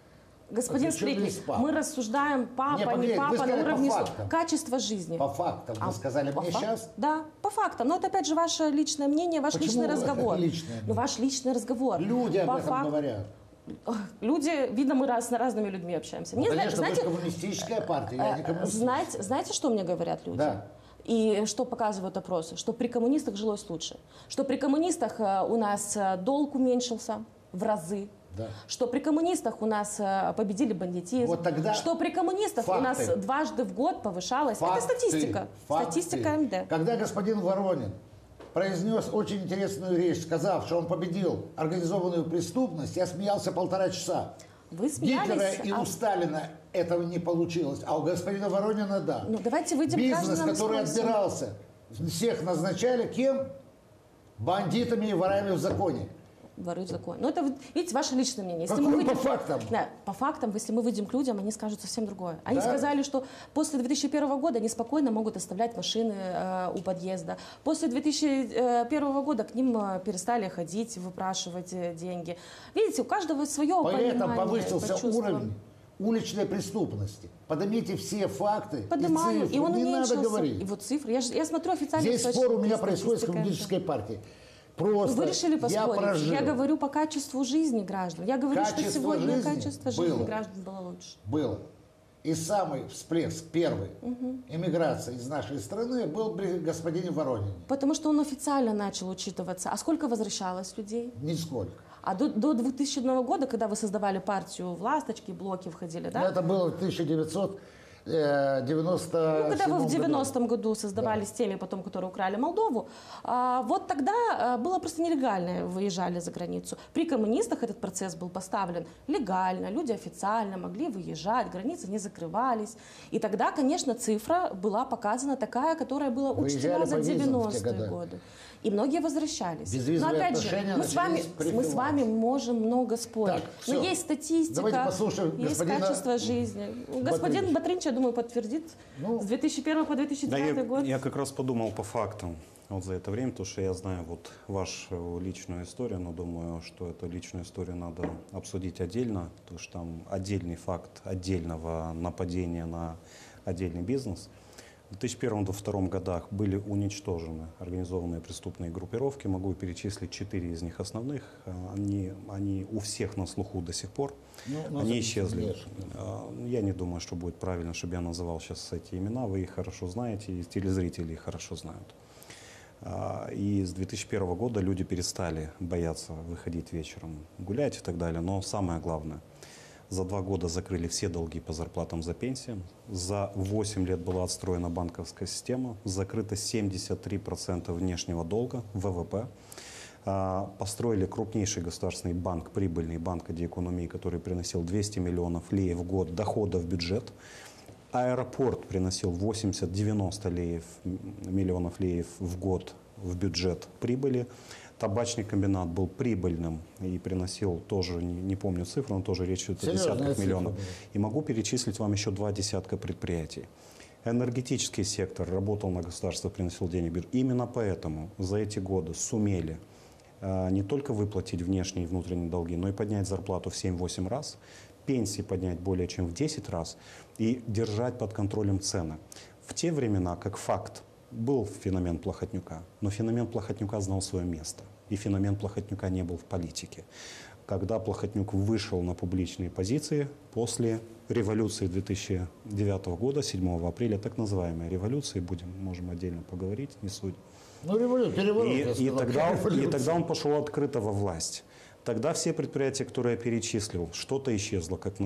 Господин Причем Скрипник, здесь папа? мы рассуждаем папа, не поверь, вы папа на сказали по уровне фактам. качества жизни. По фактам вы сказали по мне фак- сейчас. Да, по фактам. Но это опять же ваше личное мнение, ваш Почему личный разговор. личное Ну, ваш личный разговор. Люди об По этом фак- говорят. Люди, видно, мы с разными людьми общаемся. Мне, Конечно, знаете, вы же коммунистическая партия, я не коммунистическая. знаете, что мне говорят люди? Да. И что показывают опросы? Что при коммунистах жилось лучше. Что при коммунистах у нас долг уменьшился в разы. Да. Что при коммунистах у нас победили бандитизм. Вот тогда что при коммунистах у нас факты. дважды в год повышалась. Факты, Это статистика. факты. Статистика МД. Когда господин Воронин произнес очень интересную речь, сказав, что он победил организованную преступность, я смеялся 1,5 часа. Вы Гитлера смеялись? и у Сталина этого не получилось, а у господина Воронина да. Ну, давайте выйдем Бизнес, каждый нам который спросим. отбирался, всех назначали кем? Бандитами и ворами в законе. Воры в законе. Но это, видите, ваше личное мнение. Если Какое мы выйдем, по фактам? Да, по фактам, если мы выйдем к людям, они скажут совсем другое. Они Да? сказали, что после 2001 года они спокойно могут оставлять машины у подъезда. После 2001 года к ним перестали ходить, выпрашивать деньги. Видите, у каждого свое Поэтому понимание, повысился чувство. уровень уличной преступности. Поднимите все факты Поднимаю, и цифры. и он Не уменьшился. надо говорить. И вот цифры. Я смотрю официальные Здесь спор у меня источники, происходит с статистика. коммунистической партией. Просто Вы решили я поспорить. прожил. Я говорю по качеству жизни граждан. Я говорю, Качество что сегодня жизни качество жизни было. граждан было лучше. Было. И самый всплеск, первый, эмиграции из нашей страны был при господине Воронине. Потому что он официально начал учитываться. А сколько возвращалось людей? Нисколько. А до 2000 года, когда вы создавали партию в «Ласточки», блоки входили, да? Это было в 1990 Ну, когда вы в 90-м году создавали с теми, потом, которые украли Молдову, вот тогда было просто нелегально выезжали за границу. При коммунистах этот процесс был поставлен легально, люди официально могли выезжать, границы не закрывались. И тогда, конечно, цифра была показана такая, которая была Выезжали учтена за по визам в те 90-е годы. годы. И многие возвращались. Безвизовые Но опять же, отношения мы с вами начались при можем много спорить. Так, Но всё. есть статистика, Давайте послушаем есть господина качество жизни. Господин Батринча. Батринч, я думаю, подтвердит Ну, с 2001 по Да, 2009 год. я как раз подумал по фактам вот за это время, потому что я знаю вот вашу личную историю, но думаю, что эту личную историю надо обсудить отдельно, потому что там отдельный факт отдельного нападения на отдельный бизнес. В 2001-2002 годах были уничтожены организованные преступные группировки. Могу перечислить 4 из них основных. Они у всех на слуху до сих пор. Ну, Они исчезли. нет. Я не думаю, что будет правильно, чтобы я называл сейчас эти имена. Вы их хорошо знаете, и телезрители их хорошо знают. И с 2001 года люди перестали бояться выходить вечером гулять и так далее. Но самое главное, за 2 года закрыли все долги по зарплатам, за пенсиям. За 8 лет была отстроена банковская система. Закрыто 73% внешнего долга, ВВП. Построили крупнейший государственный банк, прибыльный банк «Экономии», который приносил 200 миллионов лей в год дохода в бюджет. Аэропорт приносил 80-90 миллионов леев в год в бюджет прибыли. Табачный комбинат был прибыльным и приносил тоже, не помню цифру, но тоже речь идет о Серьезная десятках цифра миллионов. была. И могу перечислить вам еще 2 десятка предприятий. Энергетический сектор работал на государство, приносил денег. Именно поэтому за эти годы сумели не только выплатить внешние и внутренние долги, но и поднять зарплату в 7-8 раз, пенсии поднять более чем в 10 раз и держать под контролем цены. В те времена, как факт, был феномен Плохотнюка, но феномен Плохотнюка знал свое место. И феномен Плохотнюка не был в политике. Когда Плохотнюк вышел на публичные позиции после революции 2009 года, 7 апреля, так называемой революции, можем отдельно поговорить, не суть. Ну, переворот. я И сказал. тогда он пошел открыто во власть. Тогда все предприятия, которые я перечислил, что-то исчезло, как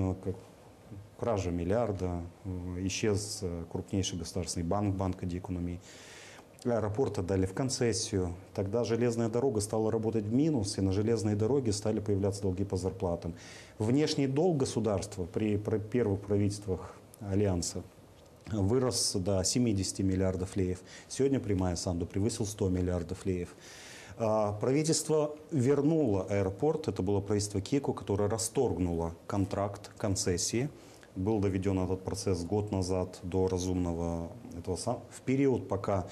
кража миллиарда, исчез крупнейший государственный банк, банк «Экономии». Аэропорт отдали в концессию. Тогда железная дорога стала работать в минус, и на железной дороге стали появляться долги по зарплатам. Внешний долг государства при первых правительствах Альянса вырос до 70 миллиардов леев. Сегодня при Майе Санду превысил 100 миллиардов леев. Правительство вернуло аэропорт, это было правительство Кеко, которое расторгнуло контракт концессии. Был доведен этот процесс год назад до разумного этого самого. В период, пока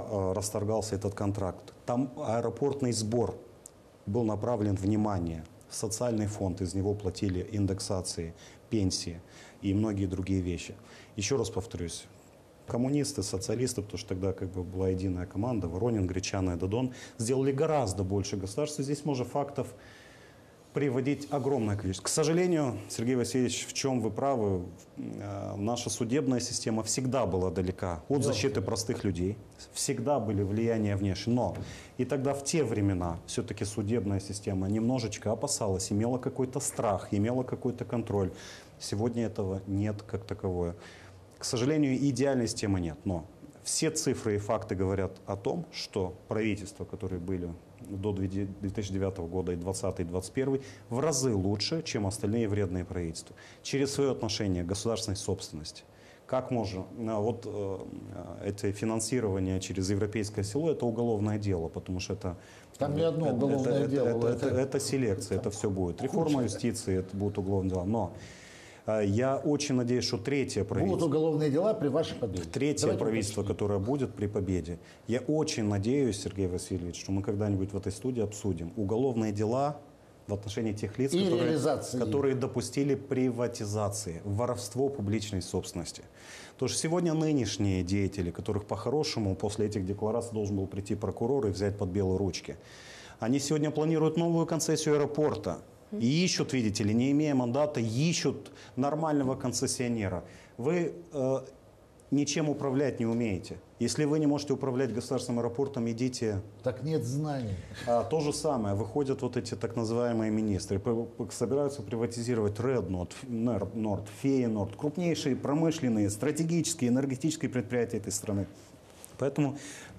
расторгался этот контракт, там аэропортный сбор был направлен, внимание, в социальный фонд, из него платили индексации, пенсии и многие другие вещи. Еще раз повторюсь, коммунисты, социалисты, потому что тогда как бы была единая команда, Воронин, Гречана и Додон, сделали гораздо больше государства. Здесь можно фактов приводить огромное количество. К сожалению, Сергей Васильевич, в чем вы правы, наша судебная система всегда была далека от защиты простых людей, всегда были влияния внешние. Но и тогда в те времена все-таки судебная система немножечко опасалась, имела какой-то страх, имела какой-то контроль. Сегодня этого нет как таковое. К сожалению, идеальной системы нет, но все цифры и факты говорят о том, что правительства, которые были до 2009 года и 2020 и 2021, в разы лучше, чем остальные вредные правительства. Через свое отношение к государственной собственности. Как можно? Вот это финансирование через европейское село – это уголовное дело, потому что это… Там не одно уголовное дело. Это селекция, это все будет. Реформа юстиции, это будут уголовные дела. Но я очень надеюсь, что третье правительство… Будут уголовные дела при вашей победе. Третье правительство, которое будет при победе. Я очень надеюсь, Сергей Васильевич, что мы когда-нибудь в этой студии обсудим уголовные дела в отношении тех лиц, которые допустили приватизации, воровство публичной собственности. Потому что сегодня нынешние деятели, которых по-хорошему после этих деклараций должен был прийти прокурор и взять под белые ручки, они сегодня планируют новую концессию аэропорта. И ищут, видите ли, не имея мандата, ищут нормального концессионера. Вы ничем управлять не умеете. Если вы не можете управлять государственным аэропортом, идите… Так нет знаний. То же самое. Выходят вот эти так называемые министры, собираются приватизировать Реднорд, Норд, Фейенорд, крупнейшие промышленные, стратегические, энергетические предприятия этой страны. Поэтому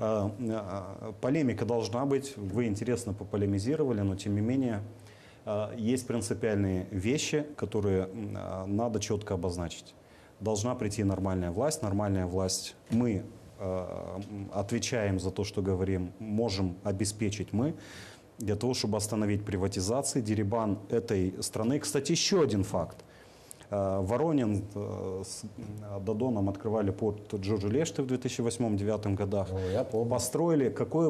полемика должна быть. Вы интересно пополемизировали, но тем не менее… Есть принципиальные вещи, которые надо четко обозначить. Должна прийти нормальная власть. Нормальная власть мы отвечаем за то, что говорим, можем обеспечить мы, для того, чтобы остановить приватизации, дерибан этой страны. Кстати, еще один факт. Воронин с Додоном открывали порт Джорджи-Лешты в 2008-2009 годах. Построили,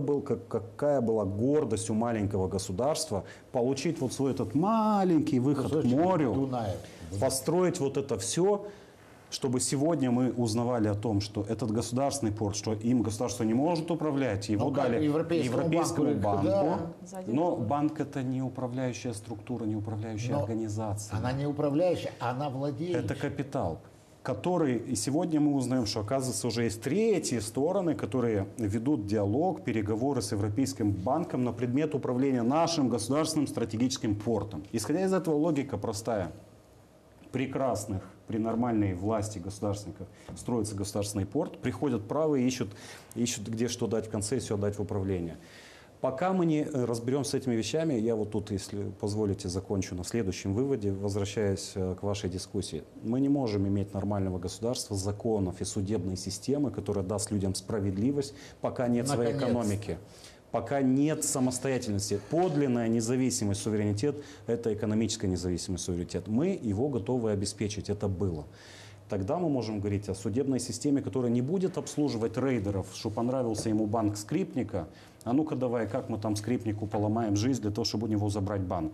какая была гордость у маленького государства получить вот свой этот маленький выход к морю, Дунаев. построить вот это все, чтобы сегодня мы узнавали о том, что этот государственный порт, что им государство не может управлять, его дали Европейскому банку. Да. Но банк это не управляющая структура, не управляющая организация. Она не управляющая, она владеющая. Это капитал, который, и сегодня мы узнаем, что оказывается уже есть третьи стороны, которые ведут диалог, переговоры с Европейским банком на предмет управления нашим государственным стратегическим портом. Исходя из этого логика простая. Прекрасных, при нормальной власти государственников строится государственный порт, приходят правые, ищут где что дать в концессию, отдать в управление. Пока мы не разберемся с этими вещами, я вот тут, если позволите, закончу на следующем выводе, возвращаясь к вашей дискуссии. Мы не можем иметь нормального государства, законов и судебной системы, которая даст людям справедливость, пока нет своей экономики. Пока нет самостоятельности. Подлинная независимость, суверенитет – это экономическая независимость, суверенитет. Мы его готовы обеспечить, это было. Тогда мы можем говорить о судебной системе, которая не будет обслуживать рейдеров, что понравился ему банк Скрипника, а ну-ка давай, как мы там Скрипнику поломаем жизнь для того, чтобы у него забрать банк.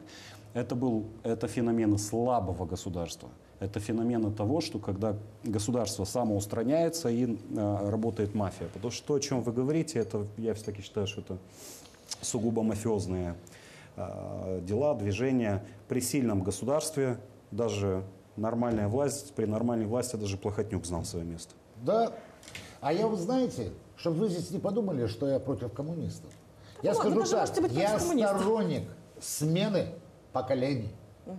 Это феномены слабого государства. Это феномены того, что когда государство самоустраняется и работает мафия. Потому что то, о чем вы говорите, это, я все-таки считаю, что это сугубо мафиозные дела, движения. При сильном государстве даже нормальная власть, при нормальной власти даже Плохотнюк знал свое место. Да. А я, вы знаете, чтобы вы здесь не подумали, что я против коммунистов. Я скажу так, я сторонник смены поколений.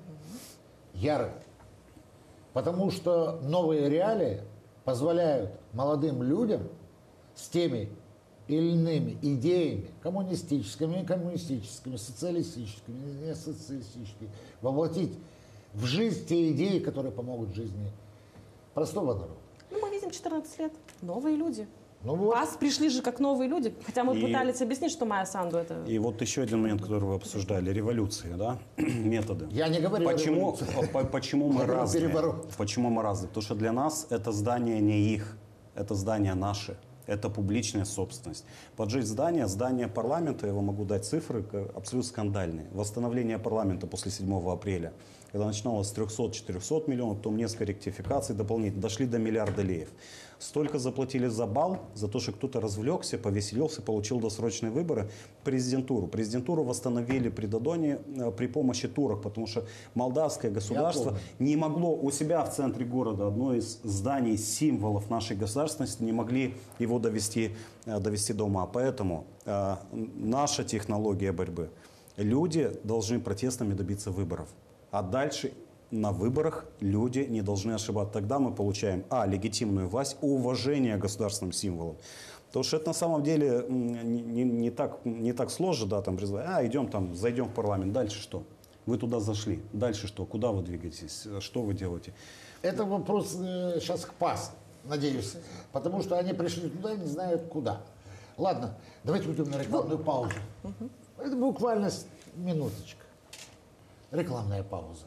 Ярый. Потому что новые реалии позволяют молодым людям с теми или иными идеями, коммунистическими, социалистическими, не социалистическими, воплотить в жизнь те идеи, которые помогут жизни простого народа. Ну, мы видим 14 лет. Новые люди. Ну вот. Вас пришли же как новые люди. Хотя мы пытались объяснить, что Майя Санду это… И вот еще один момент, который вы обсуждали. Революции, да? Методы. Я не говорю Почему мы разные? Почему мы разные? Потому что для нас это здание не их, это здание наше. Это публичная собственность. Поджечь здание парламента, я вам могу дать цифры, абсолютно скандальные. Восстановление парламента после 7 апреля, когда начиналось с 300-400 миллионов, потом несколько ректификаций дополнительно, дошли до миллиарда леев. Столько заплатили за бал, за то, что кто-то развлекся, повеселился, получил досрочные выборы. Президентуру восстановили при Додоне при помощи турок, потому что молдавское государство не могло у себя в центре города, одно из зданий, символов нашей государственности, не могли его довести до ума. Поэтому наша технология борьбы. Люди должны протестами добиться выборов. А дальше на выборах люди не должны ошибаться. Тогда мы получаем, легитимную власть, уважение к государственным символам. Потому что это на самом деле не так сложно, да, там, идем там, зайдем в парламент, дальше что? Вы туда зашли, дальше что? Куда вы двигаетесь? Что вы делаете? Это вопрос сейчас к ПАС, надеюсь, потому что они пришли туда и не знают куда. Ладно, давайте уйдем на рекламную паузу. Это буквально минуточка. Рекламная пауза.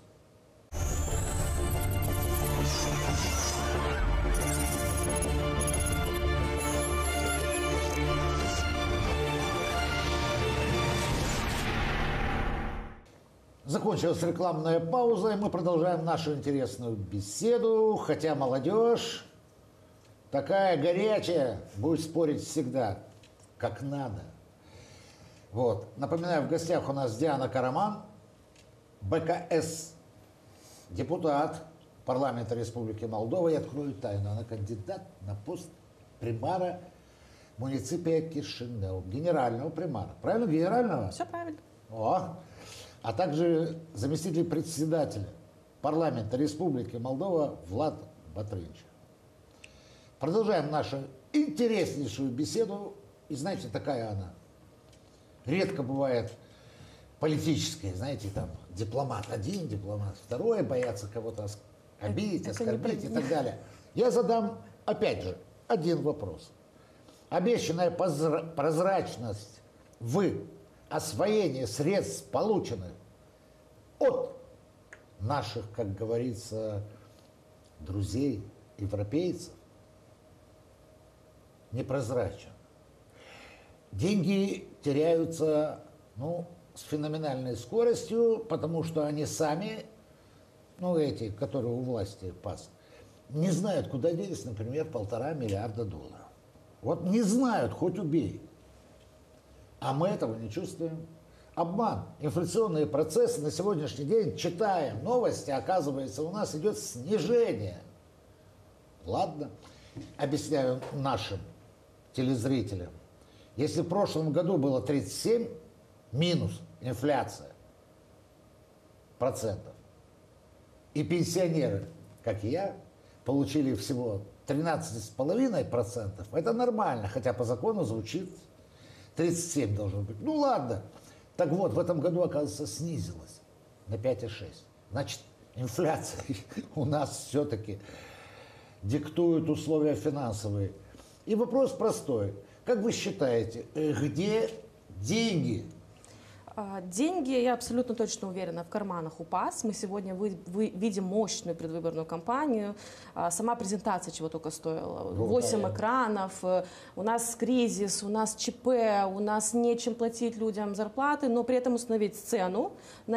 Закончилась рекламная пауза, и мы продолжаем нашу интересную беседу. Хотя молодежь такая горячая, будет спорить всегда, как надо. Вот. Напоминаю, в гостях у нас Диана Караман, БКС, депутат парламента Республики Молдова. Я открою тайну, она кандидат на пост примара муниципия Кишинев, генерального примара. Правильно, генерального? Все правильно. А также заместитель председателя парламента Республики Молдова Влад Батрынч. Продолжаем нашу интереснейшую беседу. И знаете, такая она. Редко бывает политическая, знаете, там дипломат один, дипломат второй, боятся кого-то обидеть, оскорбить и так далее. Я задам, опять же, один вопрос. Обещанная прозрачность в освоении средств, полученных от наших, как говорится, друзей, европейцев, непрозрачен. Деньги теряются, с феноменальной скоростью, потому что они сами, эти, которые у власти ПАС, не знают, куда делись, например, $1,5 миллиарда. Вот не знают, хоть убей. А мы этого не чувствуем. Обман. Инфляционные процессы на сегодняшний день, читаем новости, оказывается, у нас идет снижение. Ладно, объясняю нашим телезрителям. Если в прошлом году было 37, минус инфляция процентов, и пенсионеры, как и я, получили всего 13,5%, это нормально, хотя по закону звучит 37 должно быть. Ладно. Так вот, в этом году, оказывается, снизилась на 5,6. Значит, инфляция у нас все-таки диктует условия финансовые. И вопрос простой. Как вы считаете, где деньги? Деньги, я абсолютно точно уверена, в карманах у ПАС. Мы сегодня видим мощную предвыборную кампанию. Сама презентация чего только стоила. 8 экранов, у нас кризис, у нас ЧП, у нас нечем платить людям зарплаты, но при этом установить сцену на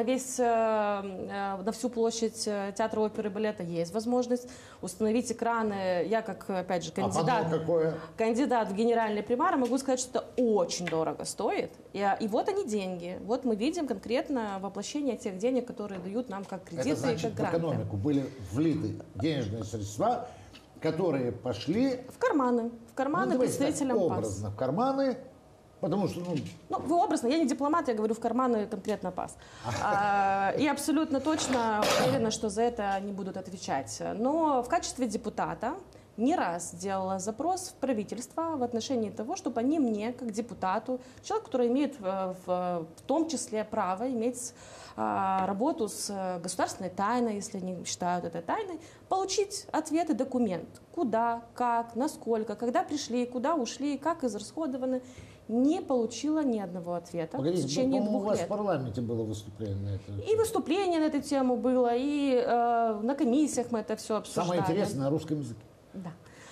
всю площадь театра оперы и балета есть возможность. Установить экраны. Я, как, опять же, кандидат в генеральный примар, могу сказать, что это очень дорого стоит. И вот они деньги. Вот мы видим конкретно воплощение тех денег, которые дают нам как кредиты, это значит, и как гранты. В экономику были влиты денежные средства, которые пошли в карманы представителям ПАС. Образно, в карманы, потому что... вы образно, я не дипломат, я говорю в карманы конкретно ПАС. И абсолютно точно уверена, что за это не будут отвечать. Но в качестве депутата не раз делала запрос в правительство в отношении того, чтобы они мне, как депутату, человек, который имеет в том числе право иметь работу с государственной тайной, если они считают это тайной, получить ответ и документ. Куда, как, насколько, когда пришли, куда ушли, как израсходованы. Не получила ни одного ответа в течение 2 лет. У вас в парламенте было выступление на эту тему. И выступление на эту тему было, и на комиссиях мы это все обсуждали. Самое интересное на русском языке. Да.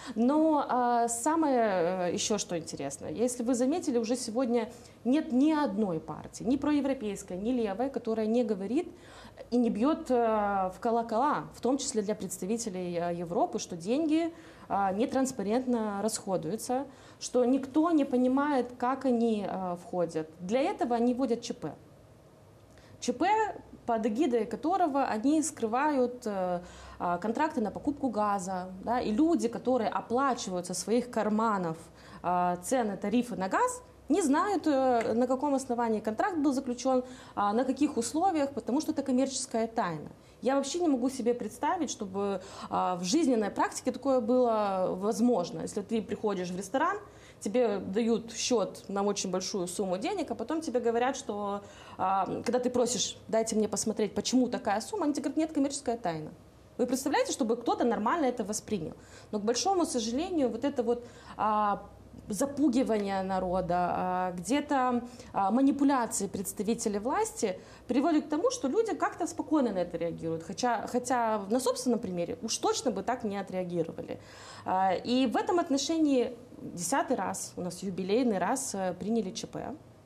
Но самое еще что интересно, если вы заметили, уже сегодня нет ни одной партии, ни проевропейской, ни левой, которая не говорит и не бьет в колокола, в том числе для представителей Европы, что деньги нетранспарентно расходуются, что никто не понимает, как они входят. Для этого они вводят ЧП. ЧП, под эгидой которого они скрывают контракты на покупку газа. Да, и люди, которые оплачивают со своих карманов цены, тарифы на газ, не знают, на каком основании контракт был заключен, на каких условиях, потому что это коммерческая тайна. Я вообще не могу себе представить, чтобы в жизненной практике такое было возможно. Если ты приходишь в ресторан, тебе дают счет на очень большую сумму денег, а потом тебе говорят, что когда ты просишь, дайте мне посмотреть, почему такая сумма, они тебе говорят, нет, коммерческая тайна. Вы представляете, чтобы кто-то нормально это воспринял? Но, к большому сожалению, вот это вот запугивание народа, где-то манипуляции представителей власти приводят к тому, что люди как-то спокойно на это реагируют. Хотя на собственном примере уж точно бы так не отреагировали. И в этом отношении 10-й раз, у нас юбилейный раз, приняли ЧП.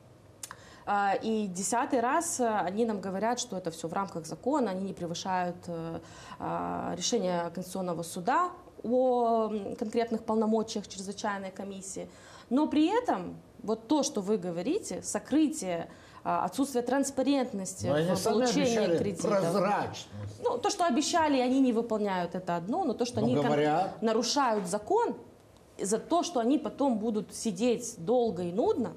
И 10-й раз они нам говорят, что это все в рамках закона, они не превышают решение Конституционного суда о конкретных полномочиях чрезвычайной комиссии. Но при этом вот то, что вы говорите, сокрытие, отсутствие транспарентности в получении кредитов. Прозрачность. Ну, то, что обещали, они не выполняют, это одно, но то, что они нарушают закон, за то, что они потом будут сидеть долго и нудно,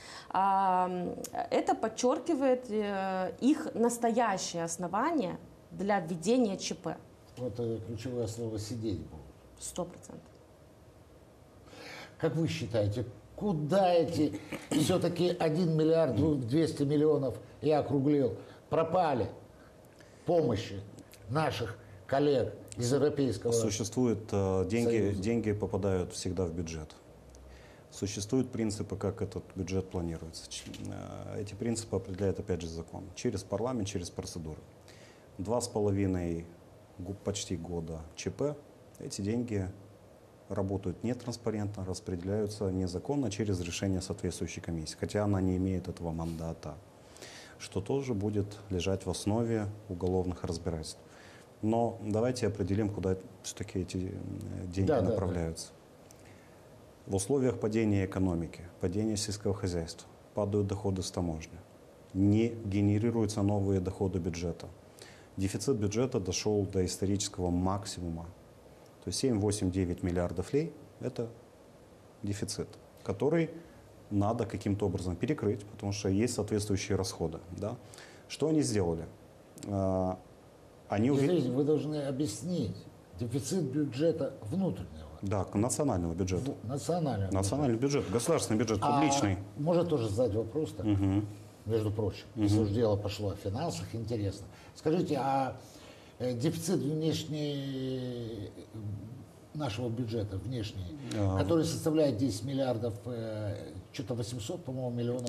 это подчеркивает их настоящее основание для введения ЧП. Вот ключевое слово «сидеть» будет. 100%. Как вы считаете, куда эти все-таки 1 миллиард 200 миллионов, я округлил, пропали помощи наших коллег из Европейского Существуют деньги попадают всегда в бюджет. Существуют принципы, как этот бюджет планируется. Эти принципы определяет, опять же, закон. Через парламент, через процедуры. 2,5 почти года ЧП. Эти деньги работают нетранспарентно, распределяются незаконно через решение соответствующей комиссии. Хотя она не имеет этого мандата, что тоже будет лежать в основе уголовных разбирательств. Но давайте определим, куда все-таки эти деньги направляются. В условиях падения экономики, падения сельского хозяйства, падают доходы с таможни, не генерируются новые доходы бюджета. Дефицит бюджета дошел до исторического максимума. То есть 7, 8, 9 миллиардов лей – это дефицит, который надо каким-то образом перекрыть, потому что есть соответствующие расходы. Да? Что они сделали? Извините, вы должны объяснить дефицит бюджета внутреннего. Да, национального бюджета. Национальный бюджет, государственный бюджет, публичный. Можно тоже задать вопрос, между прочим, если уж дело пошло о финансах, интересно. Скажите, а дефицит внешний нашего бюджета, внешний, который составляет 10 миллиардов, что-то 800, по-моему, миллионов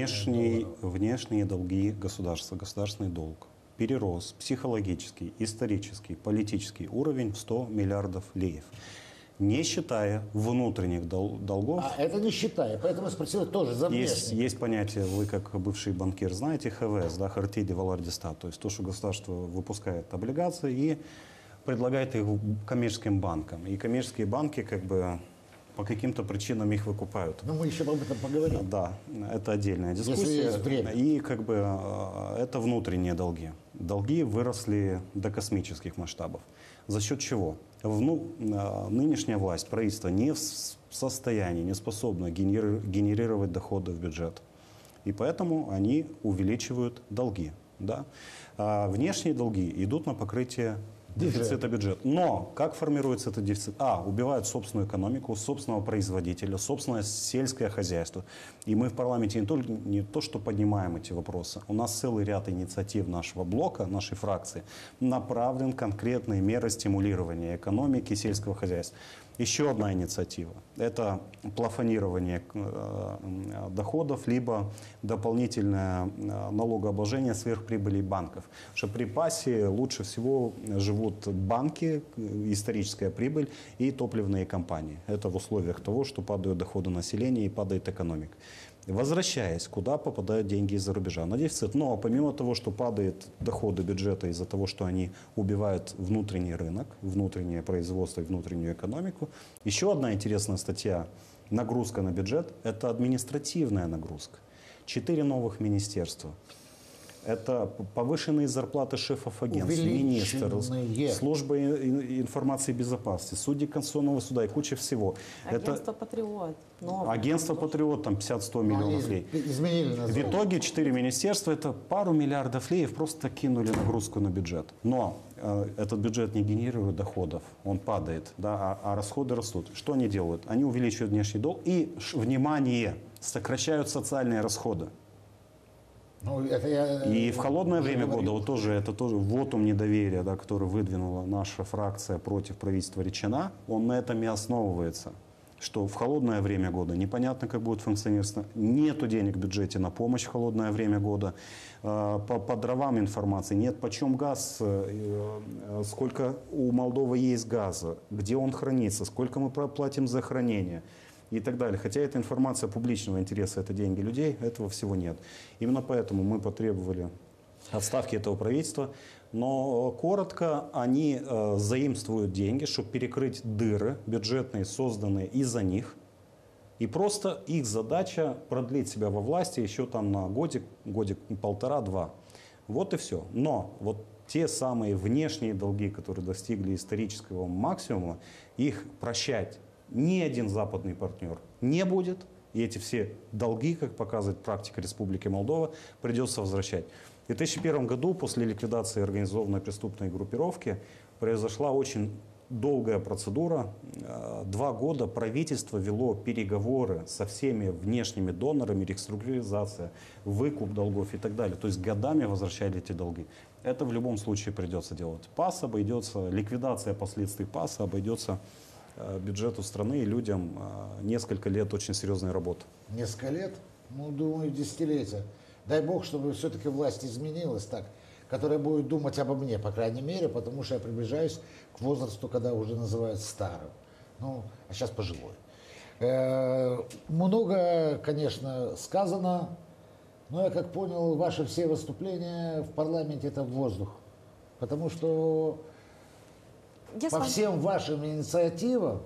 внешние долги государства, государственный долг перерос психологический, исторический, политический уровень в 100 миллиардов леев. Не считая внутренних долгов. А это не считая, поэтому я спросил тоже за внешний. Есть понятие, вы как бывший банкир знаете, ХВС, да, Харти де Валардистат, то есть то, что государство выпускает облигации и предлагает их коммерческим банкам. И коммерческие банки как бы по каким-то причинам их выкупают. Но мы еще об этом поговорим. Да, это отдельная дискуссия. Если есть время. И как бы это внутренние долги. Долги выросли до космических масштабов. За счет чего? Нынешняя власть, правительство не в состоянии, не способно генерировать доходы в бюджет. И поэтому они увеличивают долги. Да? А внешние долги идут на покрытие дефицита бюджета. Но как формируется этот дефицит? Убивают собственную экономику, собственного производителя, собственное сельское хозяйство. И мы в парламенте не то, что поднимаем эти вопросы. У нас целый ряд инициатив нашего блока, нашей фракции, направлен конкретные меры стимулирования экономики, сельского хозяйства. Еще одна инициатива – это плафонирование доходов, либо дополнительное налогообложение сверхприбылей банков. Что при ПАСе лучше всего живут банки, историческая прибыль и топливные компании. Это в условиях того, что падают доходы населения и падает экономика. Возвращаясь, куда попадают деньги из-за рубежа? На дефицит. Но помимо того, что падают доходы бюджета из-за того, что они убивают внутренний рынок, внутреннее производство и внутреннюю экономику, еще одна интересная статья «Нагрузка на бюджет» – это административная нагрузка. 4 новых министерства. Это повышенные зарплаты шефов агентств, министров, служба информации и безопасности, судьи Конституционного суда и куча всего. Агентство «Патриот». Агентство «Патриот», там 50-100 миллионов лей. В итоге 4 министерства, это пару миллиардов леев просто кинули нагрузку на бюджет. Но этот бюджет не генерирует доходов, он падает, да, а расходы растут. Что они делают? Они увеличивают внешний долг и, внимание, сокращают социальные расходы. Ну, и в холодное время года это тоже вотум недоверия, да, который выдвинула наша фракция против правительства Ричина, он на этом и основывается. Что в холодное время года непонятно, как будет функционировать. Нету денег в бюджете на помощь в холодное время года. По дровам информации нет, почем газ, сколько у Молдовы есть газа, где он хранится, сколько мы платим за хранение. И так далее. Хотя эта информация публичного интереса, это деньги людей, этого всего нет. Именно поэтому мы потребовали отставки этого правительства. Но коротко, они заимствуют деньги, чтобы перекрыть дыры бюджетные, созданные из-за них. И просто их задача продлить себя во власти еще там на годик, полтора-два. Вот и все. Но вот те самые внешние долги, которые достигли исторического максимума, их прощать ни один западный партнер не будет. И эти все долги, как показывает практика Республики Молдова, придется возвращать. В 2001 году, после ликвидации организованной преступной группировки, произошла очень долгая процедура. 2 года правительство вело переговоры со всеми внешними донорами, реструктуризация, выкуп долгов и так далее. То есть годами возвращали эти долги. Это в любом случае придется делать. ПАС обойдется, ликвидация последствий ПАСа обойдется бюджету страны и людям несколько лет очень серьезной работы. Несколько лет? Ну, думаю, десятилетия. Дай бог, чтобы все-таки власть изменилась так, которая будет думать обо мне, по крайней мере, потому что я приближаюсь к возрасту, когда уже называют старым. Ну, а сейчас пожилой. Много, конечно, сказано, но я как понял, ваши все выступления в парламенте это воздух. Потому что по всем вашим инициативам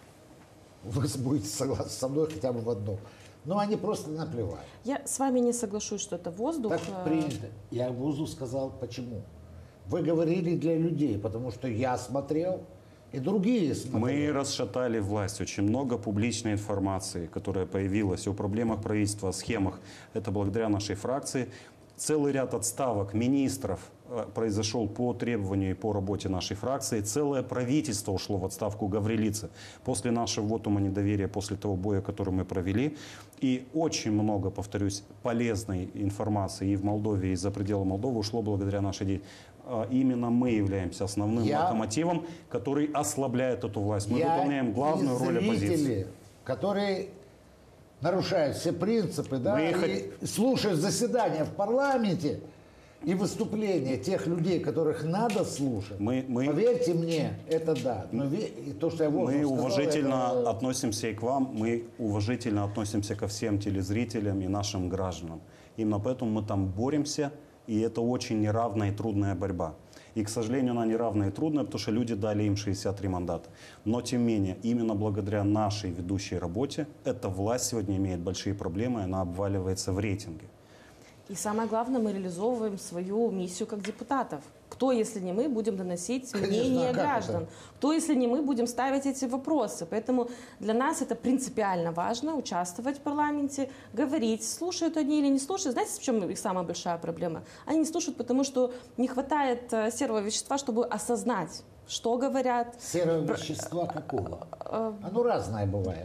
вы будете согласны со мной хотя бы в одном. Но они просто наплевали. Я с вами не соглашусь, что это воздух. Так принято. Я воздух сказал, почему. Вы говорили для людей, потому что я смотрел, и другие смотрели. Мы расшатали власть. Очень много публичной информации, которая появилась о проблемах правительства, о схемах. Это благодаря нашей фракции. Целый ряд отставок министров произошел по требованию и по работе нашей фракции. Целое правительство ушло в отставку Гаврилицы после нашего вотума недоверия, после того боя, который мы провели. И очень много, повторюсь, полезной информации и в Молдове, и за пределы Молдовы ушло благодаря нашей деятельности. Именно мы являемся основным локомотивом, который ослабляет эту власть. Мы выполняем главную роль оппозиции. Которые нарушают все принципы, да, и слушают заседания в парламенте и выступления тех людей, которых надо слушать. Поверьте мне, это да. Но то, что я мы уважительно относимся и к вам, мы уважительно относимся ко всем телезрителям и нашим гражданам. Именно поэтому мы там боремся, и это очень неравная и трудная борьба. И, к сожалению, она неравная и трудная, потому что люди дали им 63 мандата. Но, тем не менее, именно благодаря нашей ведущей работе эта власть сегодня имеет большие проблемы, она обваливается в рейтинге. И самое главное, мы реализовываем свою миссию как депутатов. Кто, если не мы, будем доносить мнение граждан? Кто, если не мы, будем ставить эти вопросы? Поэтому для нас это принципиально важно, участвовать в парламенте, говорить, слушают они или не слушают. Знаете, в чем их самая большая проблема? Они не слушают, потому что не хватает серого вещества, чтобы осознать, что говорят. Серого вещества какого? Оно разное бывает.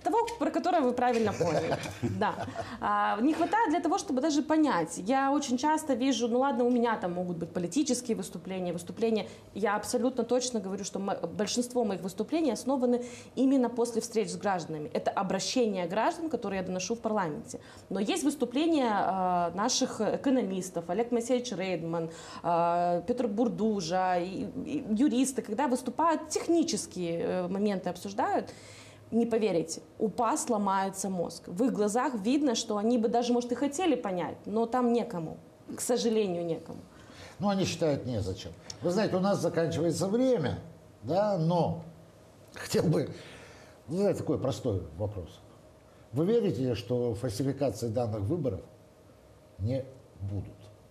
Того, про которое вы правильно поняли. Да. Не хватает для того, чтобы даже понять. Я очень часто вижу, ну ладно, у меня там могут быть политические выступления. Я абсолютно точно говорю, что большинство моих выступлений основаны именно после встреч с гражданами. Это обращение граждан, которые я доношу в парламенте. Но есть выступления наших экономистов, Олег Моисеевич Рейдман, Петр Бурдужа, юристы, когда выступают, технические моменты обсуждают. Не поверите, у ПАС ломается мозг. В их глазах видно, что они бы даже, может, и хотели понять, но там некому. К сожалению, некому. Ну, они считают незачем. Вы знаете, у нас заканчивается время, да, но хотел бы задать такой простой вопрос. Вы верите, что фальсификации данных выборов не будут?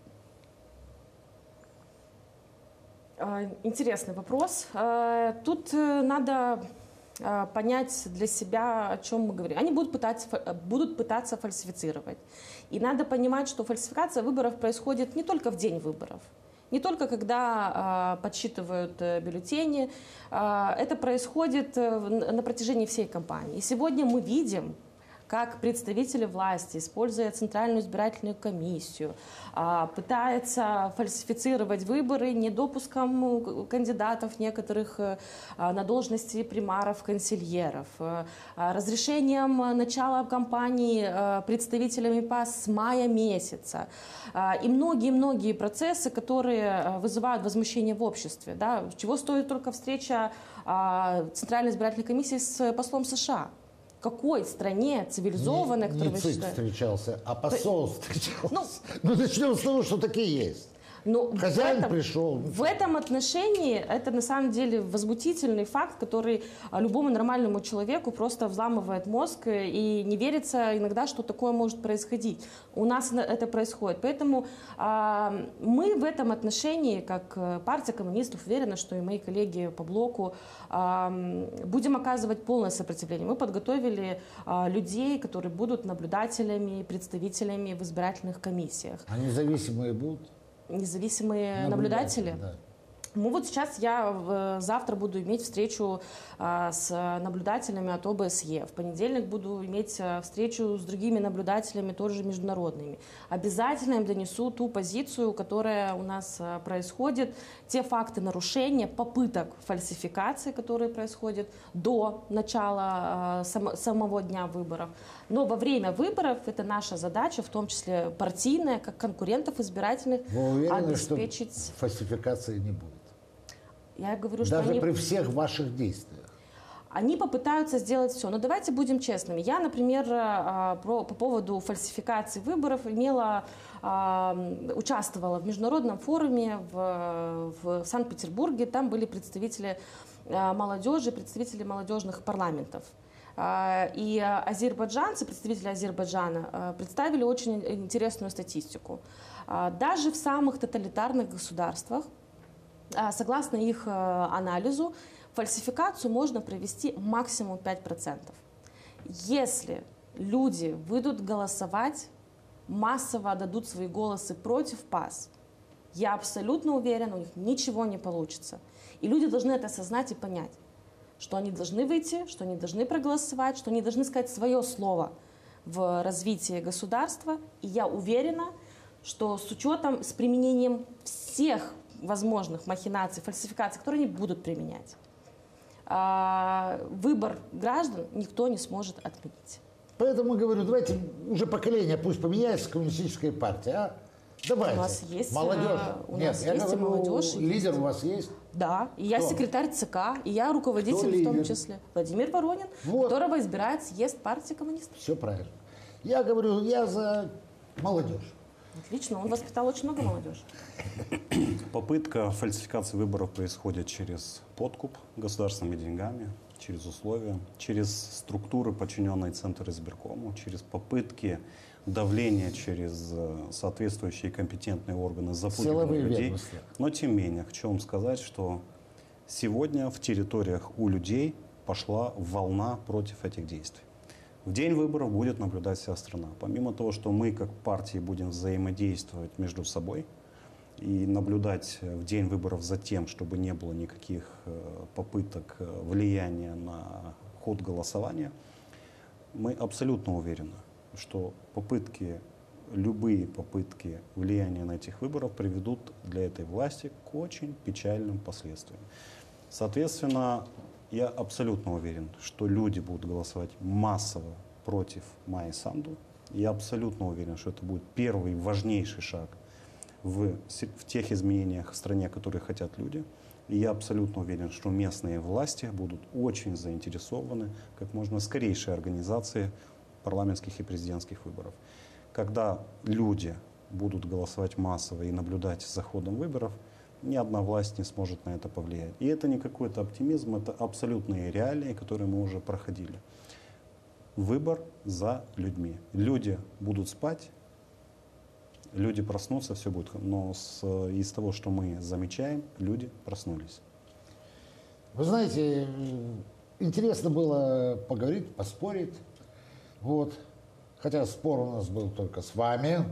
Интересный вопрос. Тут надо понять для себя, о чем мы говорим. Они будут пытаться фальсифицировать. И надо понимать, что фальсификация выборов происходит не только в день выборов, не только когда подсчитывают бюллетени. Это происходит на протяжении всей кампании. И сегодня мы видим, как представители власти, используя Центральную избирательную комиссию, пытаются фальсифицировать выборы недопуском кандидатов некоторых на должности примаров, консильеров, разрешением начала кампании представителями ПАС с мая месяца и многие-многие процессы, которые вызывают возмущение в обществе. Да? Чего стоит только встреча Центральной избирательной комиссии с послом США? В какой стране цивилизованной, которая не ЦИК встречался, а посол встречался. Ну, начнем с того, что такие есть. Но хозяин пришел. В этом отношении это на самом деле возмутительный факт, который любому нормальному человеку просто взламывает мозг, и не верится иногда, что такое может происходить. У нас это происходит. Поэтому мы в этом отношении, как партия коммунистов, уверена, что и мои коллеги по блоку, будем оказывать полное сопротивление. Мы подготовили людей, которые будут наблюдателями, представителями в избирательных комиссиях. А независимые будут? Независимые наблюдатели. Да. Ну вот сейчас я завтра буду иметь встречу с наблюдателями от ОБСЕ. В понедельник буду иметь встречу с другими наблюдателями, тоже международными. Обязательно им донесу ту позицию, которая у нас происходит, те факты нарушения, попыток фальсификации, которые происходят до начала самого дня выборов. Но во время выборов это наша задача, в том числе партийная, как конкурентов избирательных, Вы уверены, обеспечить... что фальсификации не будет? Я говорю, что даже они... при всех ваших действиях? Они попытаются сделать все. Но давайте будем честными. Я, например, по поводу фальсификации выборов участвовала в международном форуме в Санкт-Петербурге. Там были представители молодежи, представители молодежных парламентов. И азербайджанцы, представители Азербайджана, представили очень интересную статистику. Даже в самых тоталитарных государствах, согласно их анализу, фальсификацию можно провести максимум 5%. Если люди выйдут голосовать, массово отдадут свои голосы против ПАС, я абсолютно уверена, у них ничего не получится. И люди должны это осознать и понять, что они должны выйти, что они должны проголосовать, что они должны сказать свое слово в развитии государства. И я уверена, что с учетом, с применением всех возможных махинаций, фальсификаций, которые они будут применять, выбор граждан никто не сможет отменить. Поэтому говорю, давайте уже поколение пусть поменяется, коммунистическая партия, а? Давайте. У нас есть молодежь. Нет, я говорю, молодежь. Лидер есть. У вас есть? Да, и я секретарь ЦК, и я руководитель в том числе. Владимир Воронин, которого избирает съезд партии коммунистов. Все правильно. Я говорю, я за молодежь. Отлично, он воспитал очень много молодежи. Попытка фальсификации выборов происходит через подкуп государственными деньгами, через условия, через структуры, подчиненные Центру избиркому, через попытки давления через соответствующие компетентные органы запугивания людей. Ведомства. Но тем не менее, хочу вам сказать, что сегодня в территориях у людей пошла волна против этих действий. В день выборов будет наблюдать вся страна. Помимо того, что мы как партии будем взаимодействовать между собой и наблюдать в день выборов за тем, чтобы не было никаких попыток влияния на ход голосования, Мы абсолютно уверены, что любые попытки влияния на этих выборах приведут для этой власти к очень печальным последствиям. Соответственно, я абсолютно уверен, что люди будут голосовать массово против Майи Санду. Я абсолютно уверен, что это будет первый важнейший шаг в тех изменениях в стране, которые хотят люди. И я абсолютно уверен, что местные власти будут очень заинтересованы как можно скорейшей организации парламентских и президентских выборов. Когда люди будут голосовать массово и наблюдать за ходом выборов, ни одна власть не сможет на это повлиять. И это не какой-то оптимизм, это абсолютные реалии, которые мы уже проходили. Выбор за людьми. Люди будут спать, люди проснутся, все будет. Но из того, что мы замечаем, люди проснулись. Вы знаете, интересно было поговорить, поспорить. Вот. Хотя спор у нас был только с вами.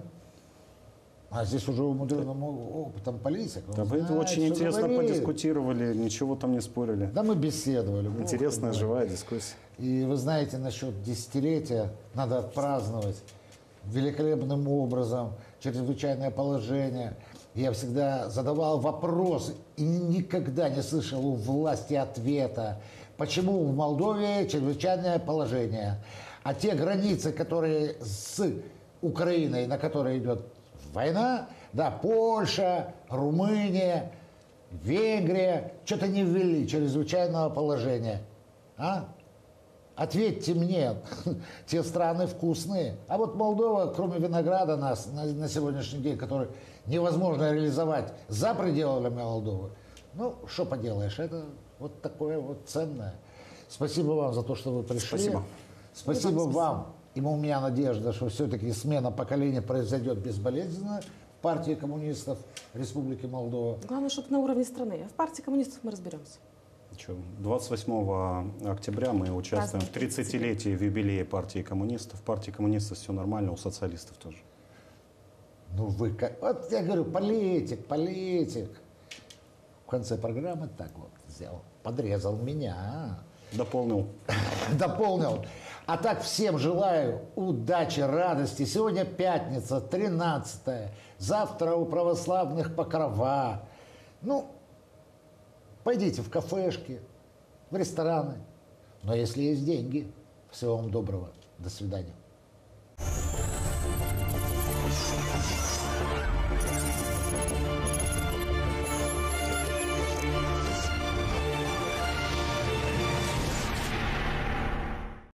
А здесь уже умудренным опытом политик. Да, вы очень интересно подискутировали, ничего там не спорили. Да, мы беседовали. Интересная, живая дискуссия. И вы знаете, насчет десятилетия надо отпраздновать великолепным образом, чрезвычайное положение. Я всегда задавал вопрос и никогда не слышал у власти ответа, почему в Молдове чрезвычайное положение. А те границы, которые с Украиной, на которые идет война, да, Польша, Румыния, Венгрия, что-то не ввели чрезвычайного положения. А? Ответьте мне, те страны вкусные. А вот Молдова, кроме винограда нас на сегодняшний день, который невозможно реализовать за пределами Молдовы, ну, что поделаешь, это вот такое вот ценное. Спасибо вам за то, что вы пришли. Спасибо. Спасибо вам. И у меня надежда, что все-таки смена поколения произойдет безболезненно в партии коммунистов Республики Молдова. Главное, чтобы на уровне страны. А в партии коммунистов мы разберемся. 28 октября мы участвуем в 30-летии в юбилее партии коммунистов. В партии коммунистов все нормально, у социалистов тоже. Ну вы как... Вот я говорю, политик. В конце программы так вот сделал. Подрезал меня. Дополнил. Дополнил. А так всем желаю удачи, радости. Сегодня пятница, 13-е. Завтра у православных Покрова. Ну, пойдите в кафешки, в рестораны. Но если есть деньги, всего вам доброго. До свидания.